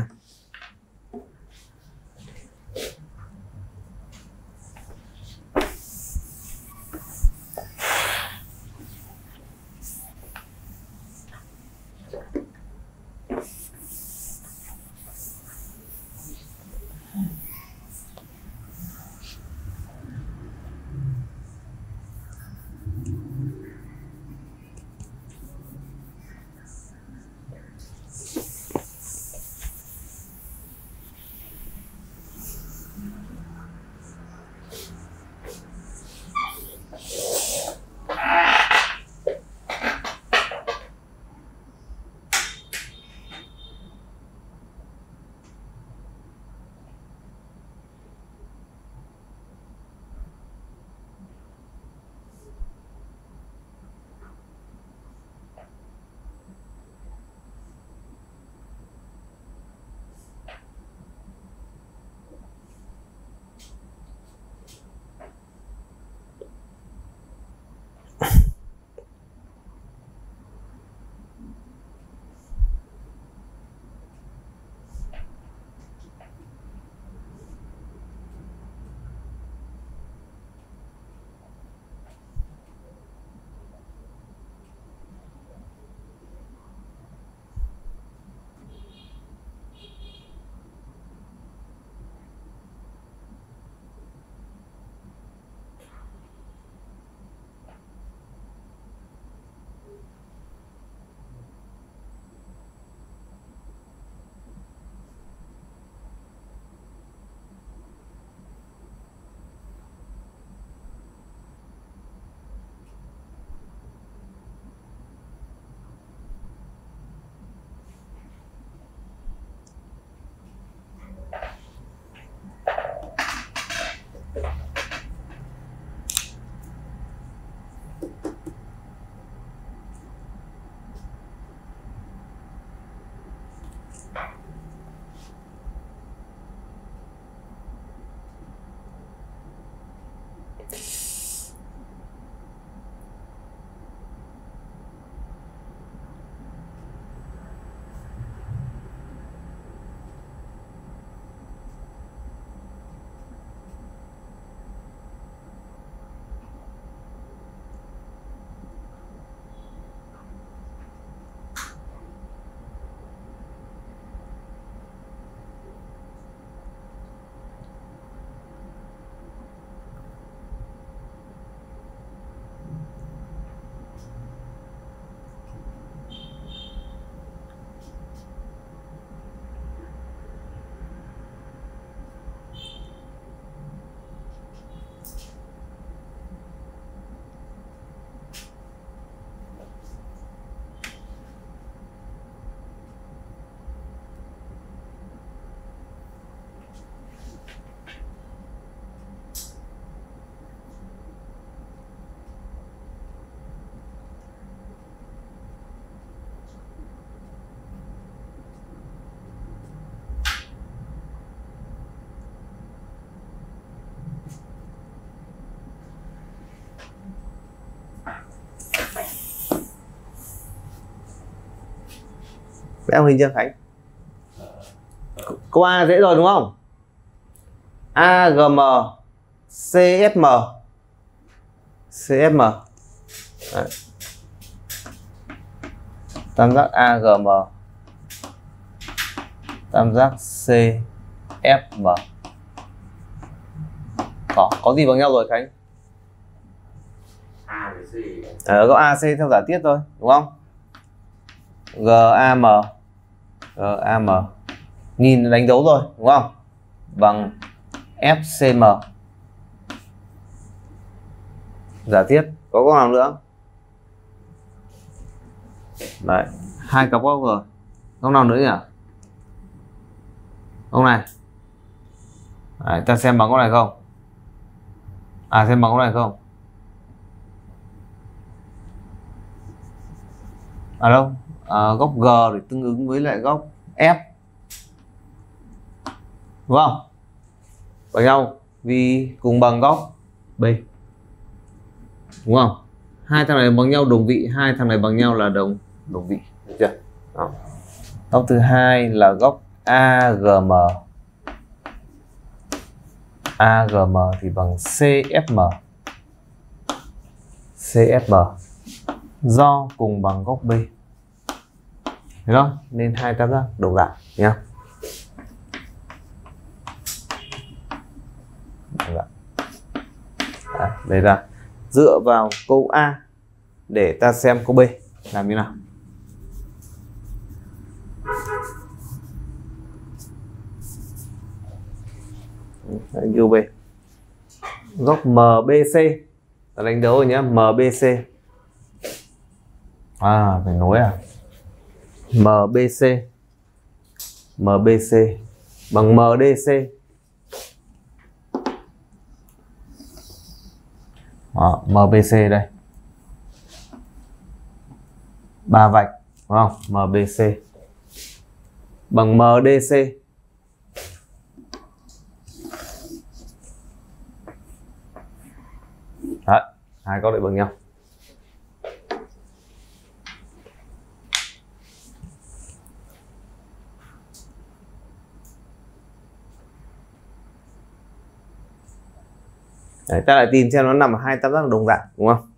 Vẽ hình chưa Khánh? Câu A dễ rồi đúng không? AGM CSM. CSM. Đấy. Tam giác AGM, tam giác CFM. Có gì bằng nhau rồi Khánh? A với C. Có AC theo giả thiết thôi đúng không? GAM, GAM nhìn đánh dấu rồi đúng không? Bằng FCM. Giả thiết có câu nào nữa? Đấy, hai cặp góc rồi. Câu nào nữa nhỉ? Câu này. Đấy, ta xem bằng câu này không? Xem bằng câu này không? Đâu? Góc G để tương ứng với lại góc F. Đúng không? Bằng nhau vì cùng bằng góc B. Đúng không? Hai thằng này bằng nhau đồng vị, hai thằng này bằng nhau là đồng vị. Được chưa? Đó. Góc thứ hai là góc AGM. AGM thì bằng CFM. CFM do cùng bằng góc B. Thấy không? Nên hai tam giác đồng dạng nhá. Đây ra dựa vào câu A để ta xem câu B làm như nào. Câu B góc MBC ta đánh dấu rồi nhé. MBC phải nối MBC bằng MDC. MBC đây 3 vạch đúng không? MBC bằng MDC. Đấy, hai góc lại bằng nhau. Đấy, ta lại tìm xem nó nằm ở hai tam giác đồng dạng đúng không?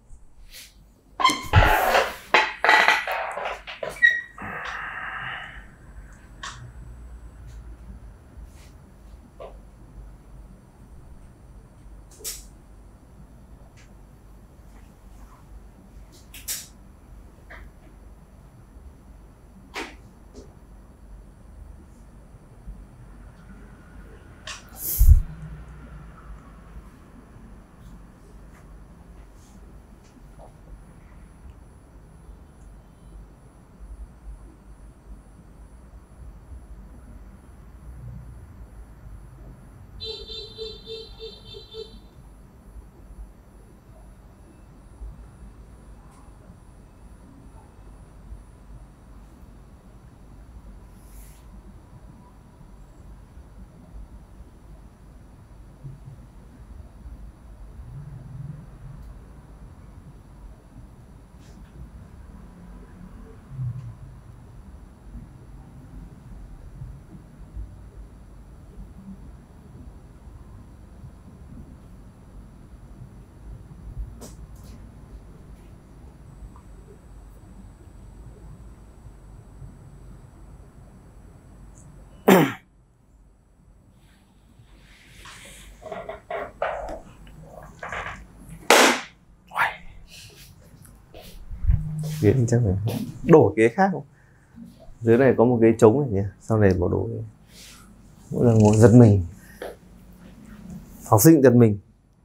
Ghế chắc phải đổi ghế khác không? Dưới này có một ghế trống này nhỉ? Sau này bỏ đổi. Mỗi lần ngồi giật mình. Học sinh giật mình.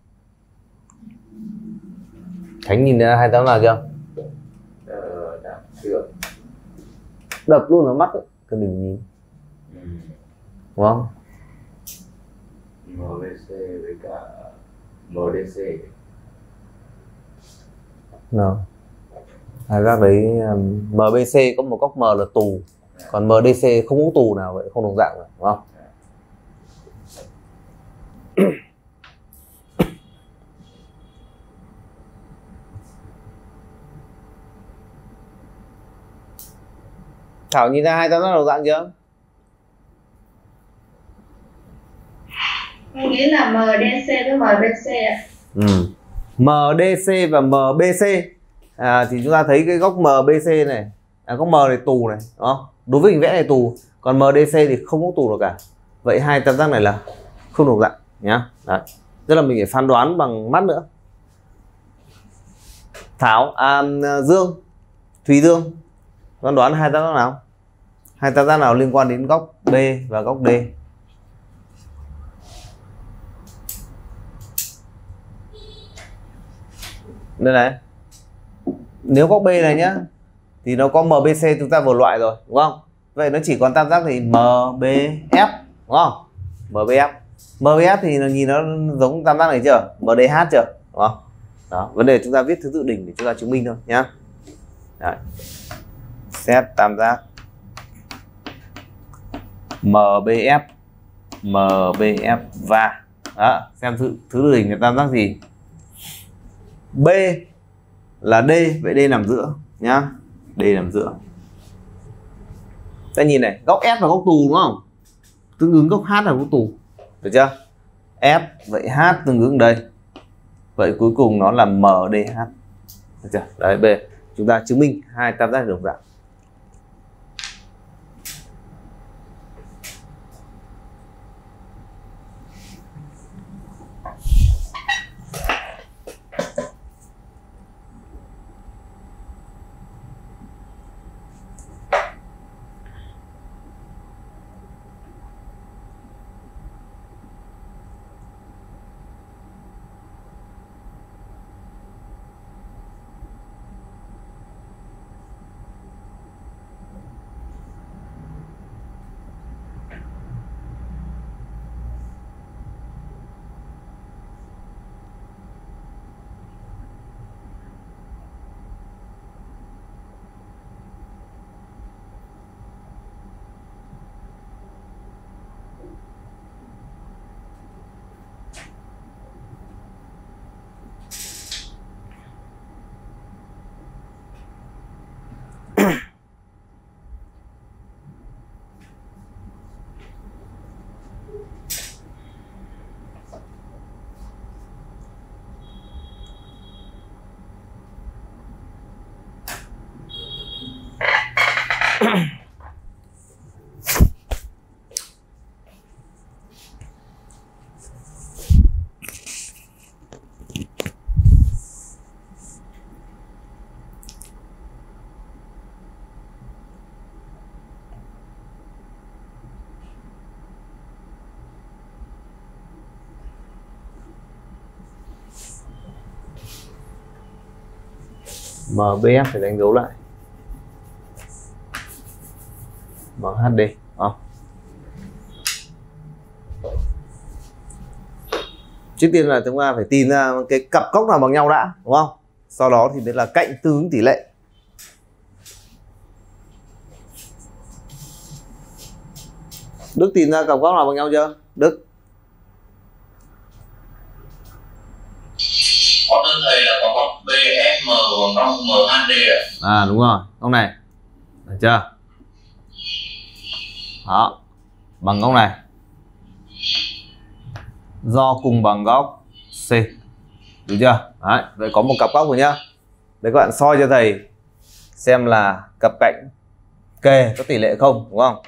Khánh nhìn hai tấm nào chưa? Đập luôn vào mắt ấy. Cần đừng nhìn. Đúng không? MBC với cả MDC. Nào. Hai giác đấy MBC có một góc M là tù, còn MDC không có tù nào vậy, không đồng dạng rồi, đúng không? Thảo nhìn ra hai tam giác đồng dạng chưa? Tôi nghĩ là MDC với MBC ạ. MDC và MBC thì chúng ta thấy cái góc MBC này, góc M này tù này, đúng không? Đối với hình vẽ này tù, còn MDC thì không có tù nào cả. Vậy hai tam giác này là không đồng dạng nhá. Đấy. Tức là mình phải phán đoán bằng mắt nữa. Thảo, Dương, Thùy Dương, phán đoán hai tam giác nào? Hai tam giác nào liên quan đến góc B và góc D? Đây này, nếu góc B này nhá thì nó có MBC chúng ta vừa loại rồi, đúng không? Vậy nó chỉ còn tam giác thì MBF, đúng không? MBF thì nó nhìn nó giống tam giác này chưa? MDH chưa, đúng không? Đó, vấn đề chúng ta viết thứ tự đỉnh để chúng ta chứng minh thôi nhá. Đấy. Xét tam giác MBF và đó, xem thứ tự đỉnh là tam giác gì. B là D, vậy D nằm giữa nhá. D nằm giữa. Ta nhìn này, góc F là góc tù đúng không? Tương ứng góc H là góc tù. Được chưa? F vậy H tương ứng đây. Vậy cuối cùng nó là MDH. Được chưa? Đấy, B. Chúng ta chứng minh hai tam giác đồng dạng. MBF phải đánh dấu lại MHD, không? Trước tiên là chúng ta phải tìm ra cái cặp góc nào bằng nhau đã, đúng không? Sau đó thì đây là cạnh tương ứng tỷ lệ. Đức tìm ra cặp góc nào bằng nhau chưa? Đức. Có đơn thầy là có góc BFM và góc MHD ạ. Đúng rồi, góc này. Được chưa? Đó, bằng góc này. Do cùng bằng góc C. Được chưa? Đấy, vậy có một cặp góc rồi nhá. Đấy, các bạn soi cho thầy xem là cặp cạnh kề có tỷ lệ không, đúng không?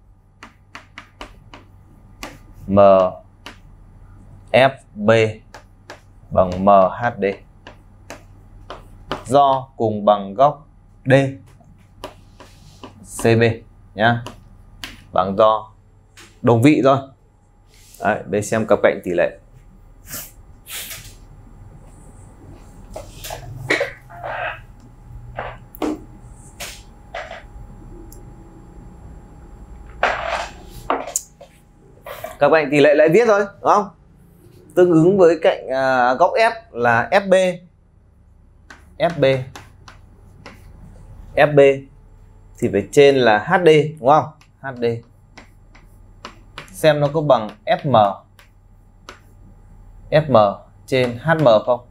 MFB bằng MHD. Do cùng bằng góc D CB nhá. Bằng do đồng vị thôi. Đấy, đây xem cặp cạnh tỷ lệ. Cặp cạnh tỷ lệ lại viết thôi, đúng không? Tương ứng với cạnh góc F là FB. FB thì phải trên là HD, đúng không? HD. Xem nó có bằng FM trên HM không?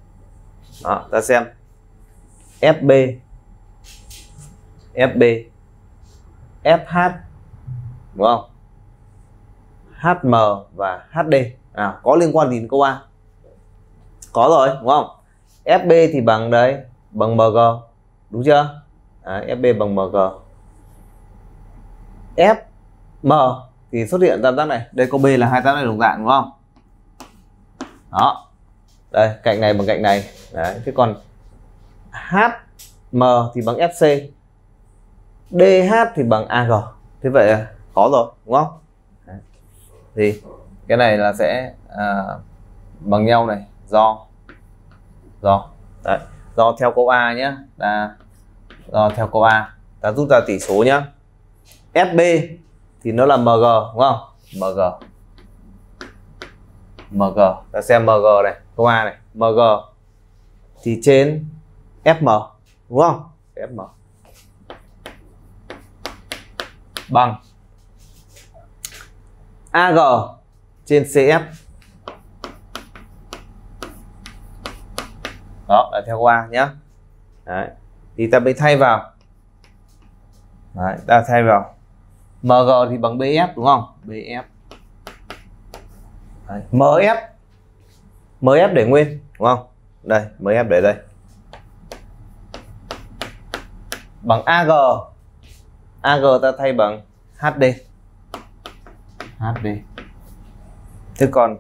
Đó, ta xem FB FH đúng không? HM và HD có liên quan gì đến câu A? Có rồi đúng không? FB thì bằng đấy, bằng MG đúng chưa? FB bằng MG. FM thì xuất hiện tam giác này, đây câu B là hai tam giác này đồng dạng đúng không? Đó, đây cạnh này bằng cạnh này đấy. Thế còn HM thì bằng FC, DH thì bằng AG. Thế vậy là có rồi đúng không? Đấy. Thì cái này là sẽ bằng nhau này, do đấy, do theo câu A nhé, do theo câu A ta rút ra tỷ số nhé. FB thì nó là MG đúng không? MG ta xem MG này, câu A này, MG thì trên FM đúng không? FM bằng AG trên CF. Đó là theo câu A nhé. Đấy. Thì ta mới thay vào. Đấy, ta thay vào MG thì bằng BF đúng không? BF. Đấy. MF để nguyên đúng không? Đây, MF để đây. Bằng AG. AG ta thay bằng HD. Thế còn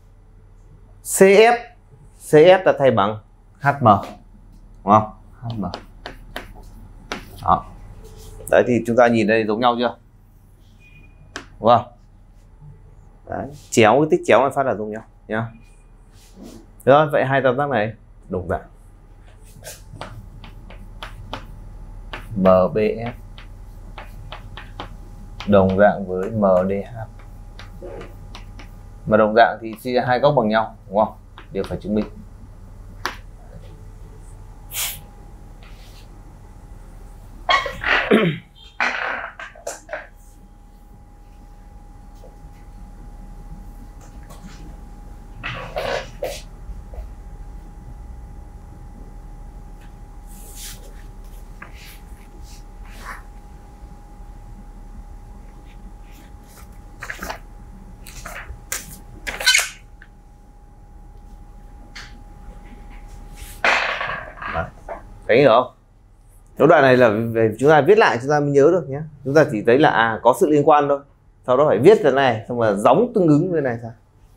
CF ta thay bằng HM đúng không? HM. Đó. Đấy thì chúng ta nhìn đây giống nhau chưa? Đúng không? Đấy, chéo cái tích chéo này phát là giống nhau nhá. Rồi, vậy hai tam giác này đồng dạng. MBF đồng dạng với MDH. Mà đồng dạng thì chia hai góc bằng nhau đúng không? Đều phải chứng minh. Thấy hiểu không? Cái đoạn này là về chúng ta viết lại chúng ta mới nhớ được nhé. Chúng ta chỉ thấy là có sự liên quan thôi. Sau đó phải viết cái này xong rồi giống tương ứng với này sao?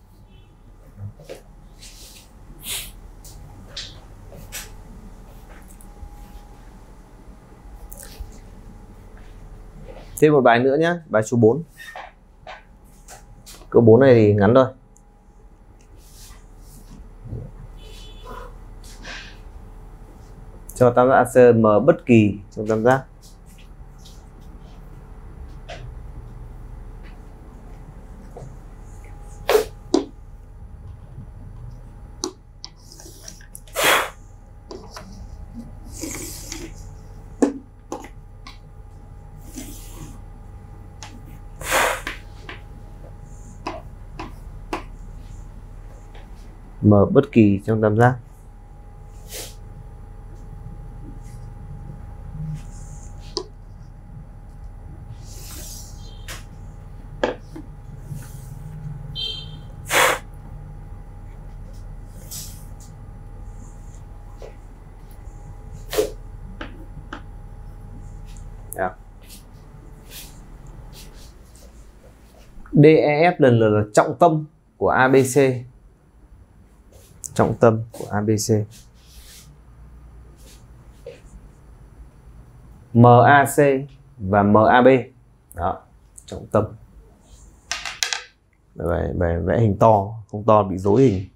Thêm một bài nữa nhé, bài số 4. Câu 4 này thì ngắn thôi. Cho tam giác AC M bất kỳ trong tam giác. M bất kỳ trong tam giác. DEF lần lượt là trọng tâm của ABC. Trọng tâm của ABC. MAC và MAB. Đó, trọng tâm. Bài vẽ hình to, không to bị rối hình.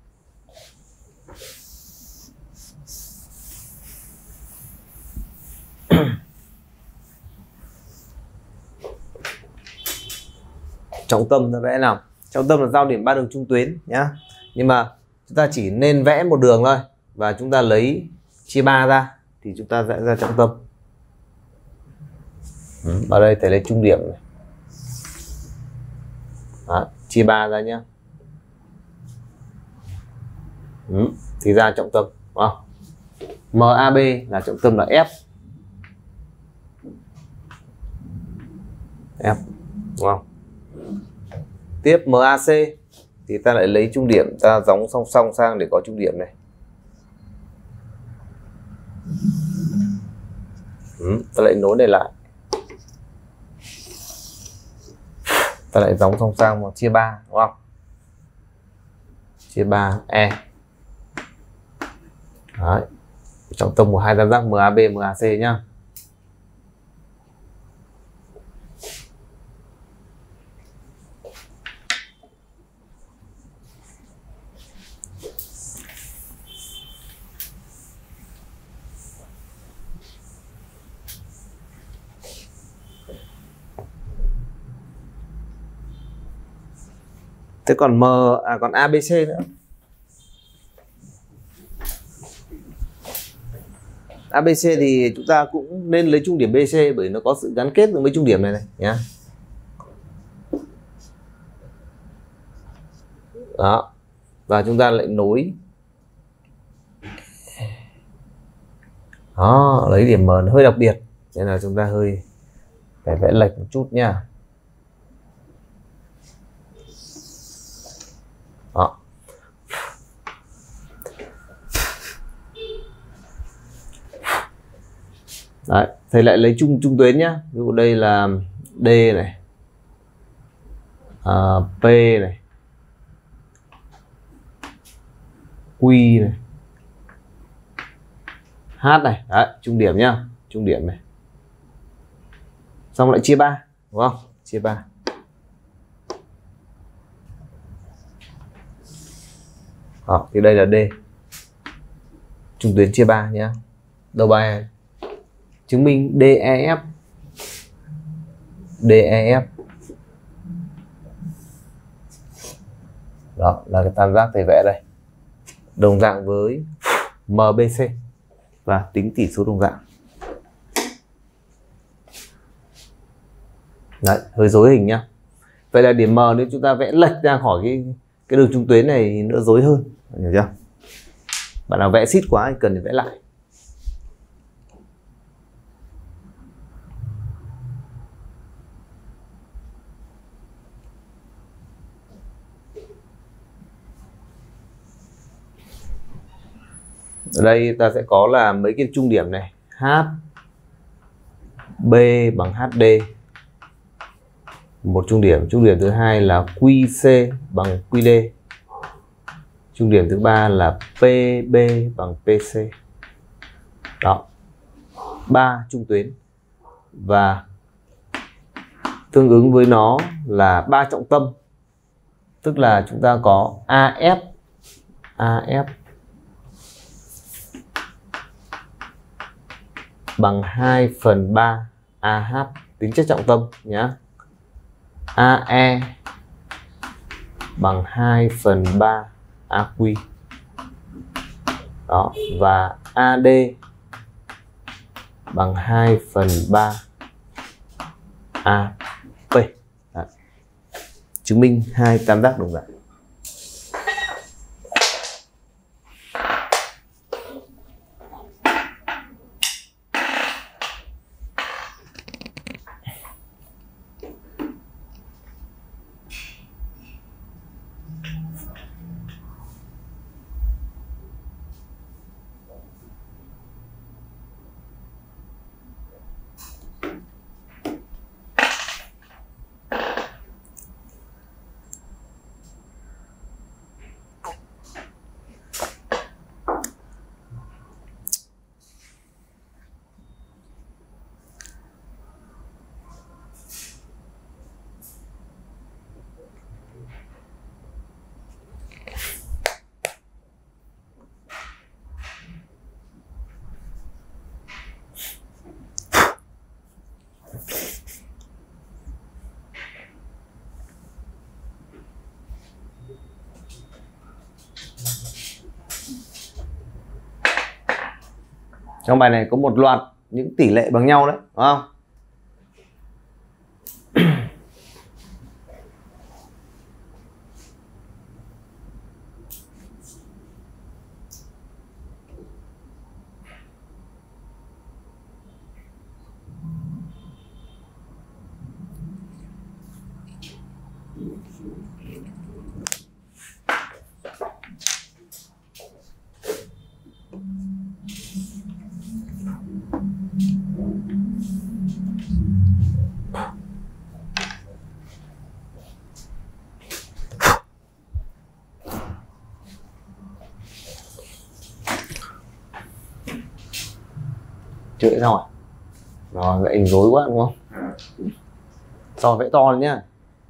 Trọng tâm ta vẽ nào? Trọng tâm là giao điểm ba đường trung tuyến nhá. Nhưng mà chúng ta chỉ nên vẽ một đường thôi và chúng ta lấy chia 3 ra thì chúng ta vẽ ra trọng tâm. Ở đây thầy lấy trung điểm này. Đó, chia 3 ra nhá. Thì ra trọng tâm, đúng không? MAB là trọng tâm là F. F, đúng không? Tiếp MAC thì ta lại lấy trung điểm, ta gióng song song sang để có trung điểm này. Ta lại nối này lại, ta lại gióng song sang một chia 3, đúng không? Chia 3 E. Đấy. Trọng tâm của hai tam giác MAB MAC nhá. Thế còn còn ABC nữa. ABC thì chúng ta cũng nên lấy trung điểm BC bởi nó có sự gắn kết với trung điểm này nhá. Đó. Và chúng ta lại nối. Đó, lấy điểm M nó hơi đặc biệt nên là chúng ta hơi phải vẽ lệch một chút nha. Đó. Đấy, thầy lại lấy trung tuyến nhá. Ví dụ đây là D này, P này, Q này, H này. Đấy, trung điểm nhá, trung điểm này. Xong lại chia 3, đúng không? Chia 3. Đó, thì đây là D. Trung tuyến chia 3 nhá. Đầu bài chứng minh DEF. DEF. Đó là cái tam giác thầy vẽ đây. Đồng dạng với MBC và tính tỷ số đồng dạng. Đấy, hơi rối hình nhá. Vậy là điểm M nếu chúng ta vẽ lệch ra khỏi cái đường trung tuyến này nữa rối hơn, hiểu chưa? Bạn nào vẽ xít quá thì cần phải vẽ lại. Ở đây ta sẽ có là mấy cái trung điểm này, H B bằng HD, một trung điểm thứ hai là QC bằng QD, trung điểm thứ ba là PB bằng PC. Đó, 3 trung tuyến và tương ứng với nó là 3 trọng tâm, tức là chúng ta có AF bằng 2/3 AH tính chất trọng tâm nhé. AE bằng 2/3 AQ. Đó, và AD bằng 2/3 AP. Đó. Chứng minh hai tam giác đồng dạng. Trong bài này có một loạt những tỷ lệ bằng nhau đấy, đúng không? Chữa xong rồi. Rồi vậy hình rối quá đúng không? So vẽ to lên nhá.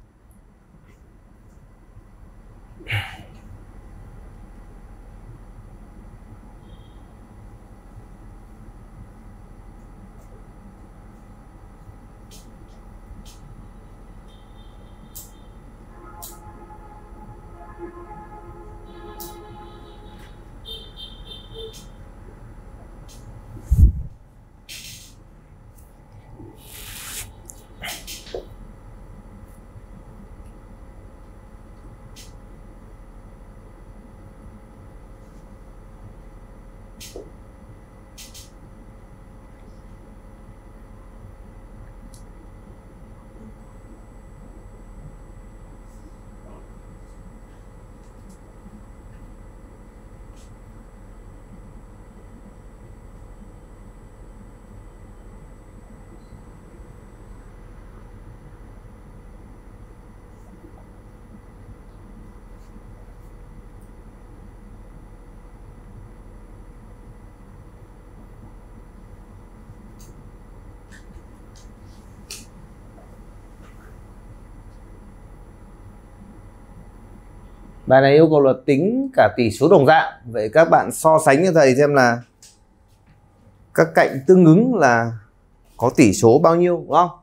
Bài này yêu cầu là tính cả tỷ số đồng dạng. Vậy các bạn so sánh cho thầy xem là các cạnh tương ứng là có tỷ số bao nhiêu, đúng không?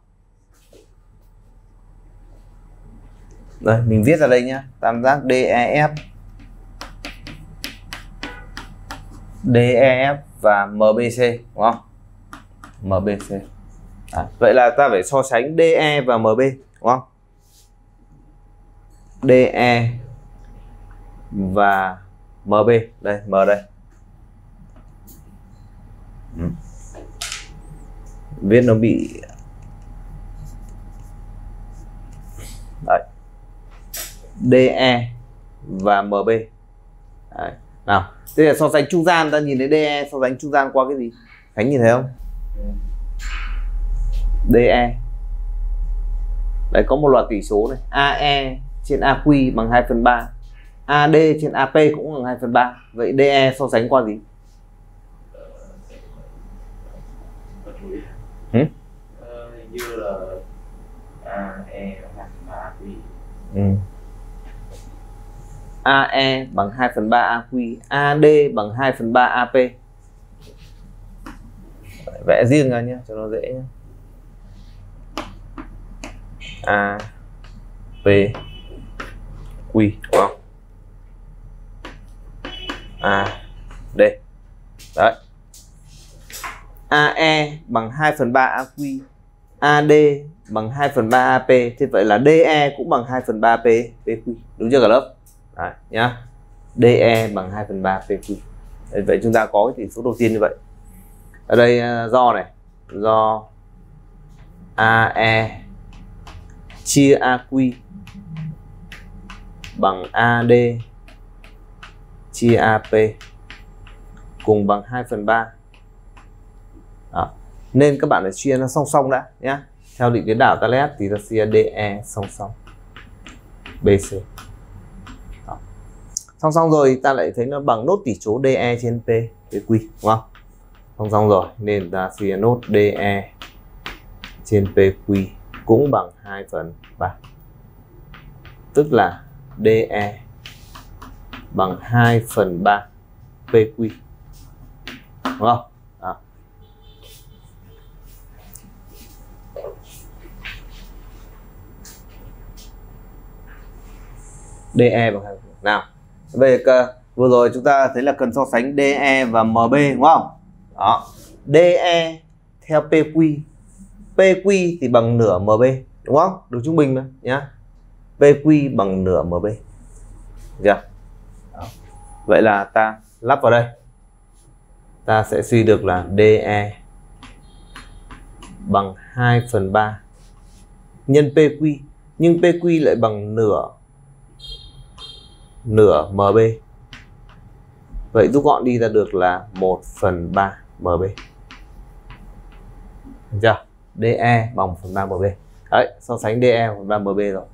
Rồi mình viết ra đây nhá. Tam giác DEF, DEF và MBC, đúng không? MBC. Vậy là ta phải so sánh DE và MB, đúng không? DE và MB, đây M đây. Viết nó bị đấy. DE và MB. Đấy. Nào, thế là so sánh trung gian, ta nhìn thấy DE so sánh trung gian qua cái gì? Khánh nhìn thấy không? DE. Đấy có một loạt tỷ số này, AE trên AQ bằng 2/3. AD trên AP cũng bằng 2/3. Vậy DE so sánh qua gì? Hình như là AE bằng 2/3 AQ. AE bằng 2/3 AQ, AD bằng 2/3 AP. Vẽ riêng ra nhé cho nó dễ nhé. A P Q, đúng không? A D. Đấy. AE bằng 2/3 AQ, AD bằng 2/3 AP. Thế vậy là DE cũng bằng 2/3 PQ. Đúng chưa cả lớp? Đấy nhá. DE bằng 2/3 PQ. Vậy chúng ta có cái tỷ số đầu tiên như vậy. Ở đây do này, do AE chia AQ bằng AD chia AP cùng bằng 2/3. Đó. Nên các bạn phải chia nó song song đã nhé. Theo định kiến đảo Thales thì ta chia DE song song BC. Đó. Song song rồi ta lại thấy nó bằng nốt tỷ số DE trên PQ, đúng không? Song song rồi nên ta chia nốt DE trên PQ cũng bằng 2/3. Tức là DE bằng 2/3 PQ, đúng không? Đó. DE bằng 2. Nào, về vừa rồi chúng ta thấy là cần so sánh DE và MB, đúng không? Đó. DE theo PQ, PQ thì bằng nửa MB, đúng không? Được trung bình mà nhá. PQ bằng nửa MB. Được. Đó. Vậy là ta lắp vào đây. Ta sẽ suy được là DE bằng 2/3 nhân PQ, nhưng PQ lại bằng nửa MB. Vậy rút gọn đi ra được là 1/3 MB. Được chưa? DE bằng 1/3 MB. Đấy, so sánh DE 1/3 MB rồi.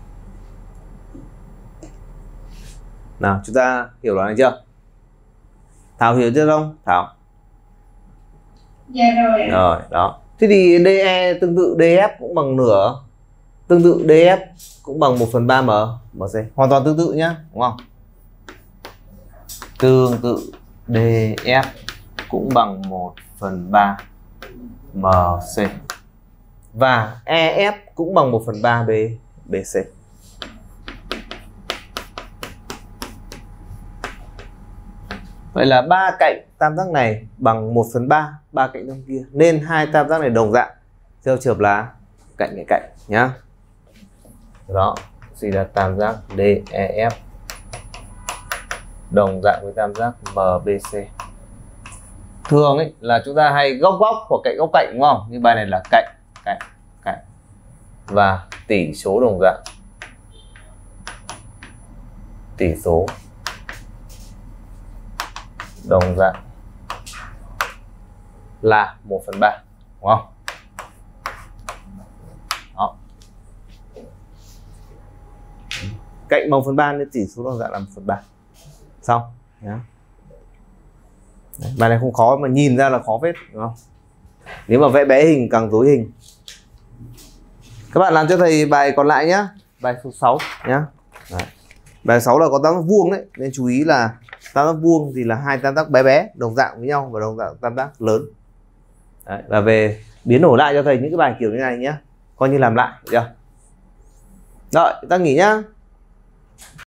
Nào, chúng ta hiểu đoạn này chưa? Thảo hiểu chưa không Thảo? Dạ rồi ạ. Rồi đó. Thế thì DE tương tự DF cũng bằng nửa, tương tự DF cũng bằng 1/3 MC, hoàn toàn tương tự nhá, đúng không? Tương tự DF cũng bằng 1/3 MC và EF cũng bằng 1/3 BC. Vậy là ba cạnh tam giác này bằng 1/3 ba cạnh trong kia, nên hai tam giác này đồng dạng theo trường hợp là cạnh cạnh cạnh nhá. Đó, suy ra tam giác DEF đồng dạng với tam giác MBC. Thường ấy là chúng ta hay góc góc hoặc cạnh góc cạnh, đúng không? Nhưng bài này là cạnh cạnh cạnh và tỷ số đồng dạng. Tỷ số đồng dạng là 1/3, đúng không? Đó. Cạnh bằng 1/3 nên tỷ số đồng dạng là 1/3. Xong nhá. Bài này không khó mà nhìn ra là khó phết, đúng không? Nếu mà vẽ bé hình càng rối hình. Các bạn làm cho thầy bài còn lại nhá. Bài số 6 nhá. Đấy. Bài 6 là có tam giác vuông đấy, nên chú ý là tam giác vuông thì là hai tam giác bé bé đồng dạng với nhau và đồng dạng tam giác lớn. Đấy, và về biến đổi lại cho thầy những cái bài kiểu như này nhé, coi như làm lại, được chưa? Rồi, ta nghỉ nhá.